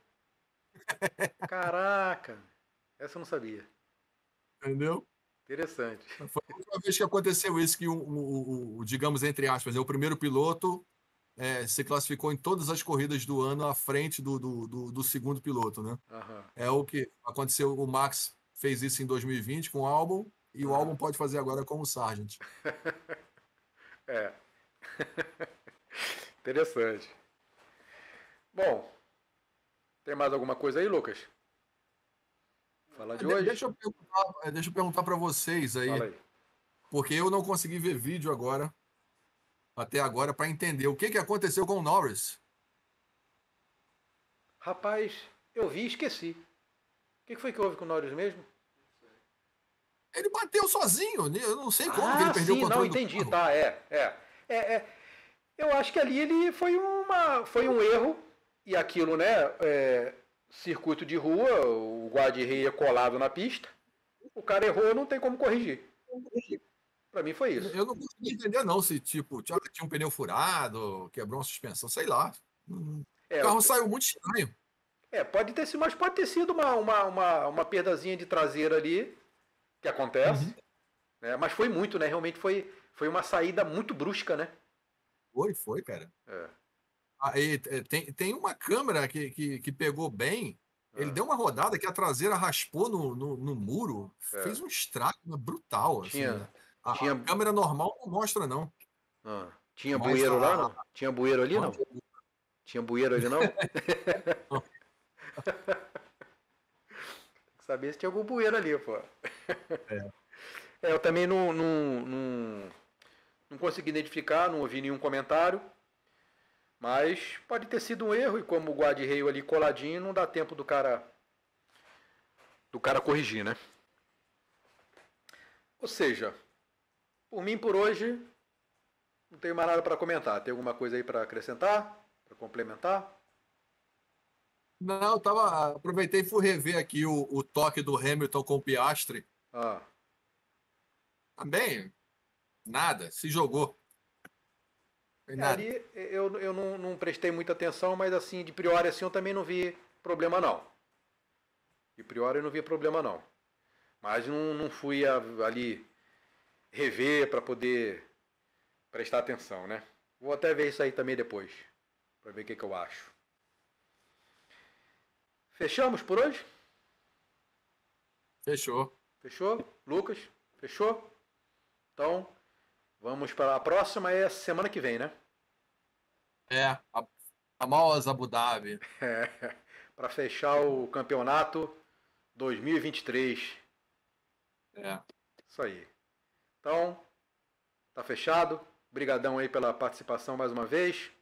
Caraca! Essa eu não sabia. Entendeu? Interessante. Foi a última vez que aconteceu isso, que o, o, o digamos, entre aspas, o primeiro piloto é, se classificou em todas as corridas do ano à frente do, do, do, do segundo piloto, né? Aham. É o que aconteceu, o Max fez isso em dois mil e vinte com o Albon, e o Aham. Albon pode fazer agora com o Sargent. É. Interessante. Bom, tem mais alguma coisa aí, Lucas? Falar de De- hoje? Deixa eu perguntar, é, deixa eu perguntar para vocês aí, Fala aí. porque eu não consegui ver vídeo agora, até agora, para entender o que, que aconteceu com o Norris. Rapaz, eu vi e esqueci. O que foi que houve com o Norris mesmo? Ele bateu sozinho, né? Eu não sei como que Ah, ele perdeu sim, o não, controle do entendi, carro. tá, é, é, é, é. Eu acho que ali ele foi uma, foi um erro e aquilo, né, é, circuito de rua, o guarda-reio é colado na pista, o cara errou, não tem como corrigir. Pra mim foi isso. Eu não consegui entender, não, se tipo, tinha tinha um pneu furado, quebrou uma suspensão, sei lá. O É, carro saiu muito estranho. é, pode ter sido, mas pode ter sido uma, uma, uma, uma perdazinha de traseira ali, que acontece, Uhum. né, mas foi muito, né, realmente foi, foi uma saída muito brusca, né. Foi, foi, cara. É, Aí, é, tem, tem uma câmera que, que, que pegou bem. Ele é, deu uma rodada que a traseira raspou no, no, no muro, é. fez um estrago brutal, assim, Tinha, né? A, a tinha, câmera normal não mostra, não. ah, tinha Mas a, bueiro lá, a- não? Tinha bueiro ali, não? Tinha bueiro ali, não? Sabia se tinha algum bueiro ali, pô. É. É, eu também não, não, não, não consegui identificar, não ouvi nenhum comentário. Mas pode ter sido um erro e como o guarda-reio ali coladinho, não dá tempo do cara do cara corrigir, né? Ou seja, por mim por hoje não tenho mais nada para comentar. Tem alguma coisa aí para acrescentar, para complementar? Não, eu tava, aproveitei e fui rever aqui o, o toque do Hamilton com o Piastri. Ah, Também, nada, se jogou. Foi é, nada. ali eu, eu não, não prestei muita atenção, mas assim, de priori assim eu também não vi problema não. De priori eu não vi problema não. Mas não, não fui a- ali rever para poder prestar atenção, né? Vou até ver isso aí também depois, para ver o que, que eu acho. Fechamos por hoje? Fechou. Fechou? Lucas? Fechou? Então, vamos para a próxima, é semana que vem, né? É, a famosa Abu Dhabi. É, para fechar o campeonato dois mil e vinte e três. É. Isso aí. Então, tá fechado. Obrigadão aí pela participação mais uma vez.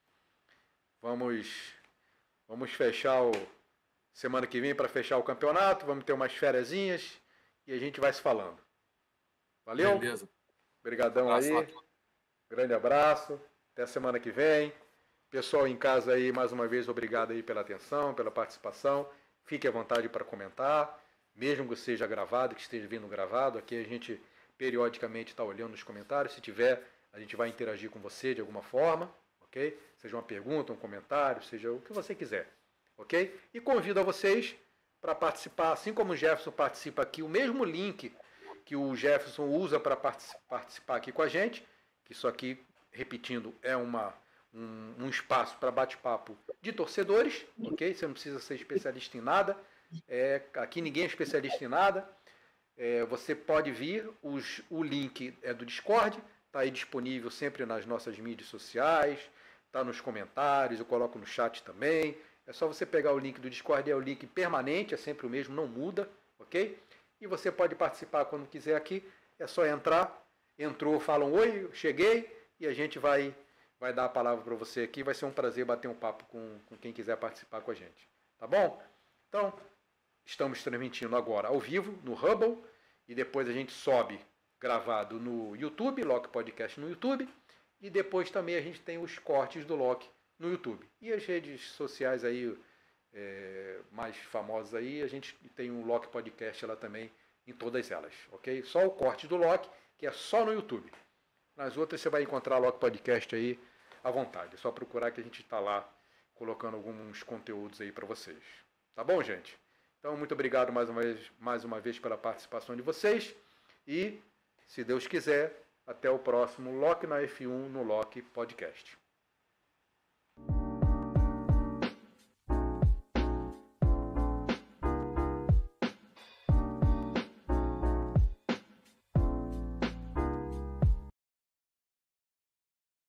Vamos vamos fechar o semana que vem para fechar o campeonato, vamos ter umas fériasinhas e a gente vai se falando. Valeu? Beleza. Obrigadão Abraço a aí. todos. Grande abraço. Até semana que vem. Pessoal em casa aí, mais uma vez, obrigado aí pela atenção, pela participação. Fique à vontade para comentar, mesmo que seja gravado, que esteja vindo gravado. Aqui a gente periodicamente está olhando nos comentários. Se tiver, a gente vai interagir com você de alguma forma, ok? Seja uma pergunta, um comentário, seja o que você quiser, ok? E convido a vocês para participar, assim como o Jefferson participa aqui, o mesmo link que o Jefferson usa para participar aqui com a gente, que isso aqui, repetindo, é uma, um, um espaço para bate-papo de torcedores, ok? Você não precisa ser especialista em nada, é, aqui ninguém é especialista em nada. É, você pode vir, os, o link é do Discord, está aí disponível sempre nas nossas mídias sociais, está nos comentários, eu coloco no chat também. É só você pegar o link do Discord, é o link permanente, é sempre o mesmo, não muda, ok? E você pode participar quando quiser aqui, é só entrar, entrou, falam oi, cheguei, e a gente vai, vai dar a palavra para você aqui, vai ser um prazer bater um papo com, com quem quiser participar com a gente, tá bom? Então, estamos transmitindo agora ao vivo no Hubble, e depois a gente sobe gravado no YouTube, Loki Podcast no YouTube, e depois também a gente tem os cortes do Loki no YouTube. E as redes sociais aí, é, mais famosas aí, a gente tem um Loki Podcast lá também, em todas elas, ok? Só o corte do Loki, que é só no YouTube. Nas outras você vai encontrar Lock Podcast aí à vontade. É só procurar que a gente está lá colocando alguns conteúdos aí para vocês. Tá bom, gente? Então, muito obrigado mais uma vez, mais uma vez pela participação de vocês. E, se Deus quiser, até o próximo Lock na F um no Lock Podcast.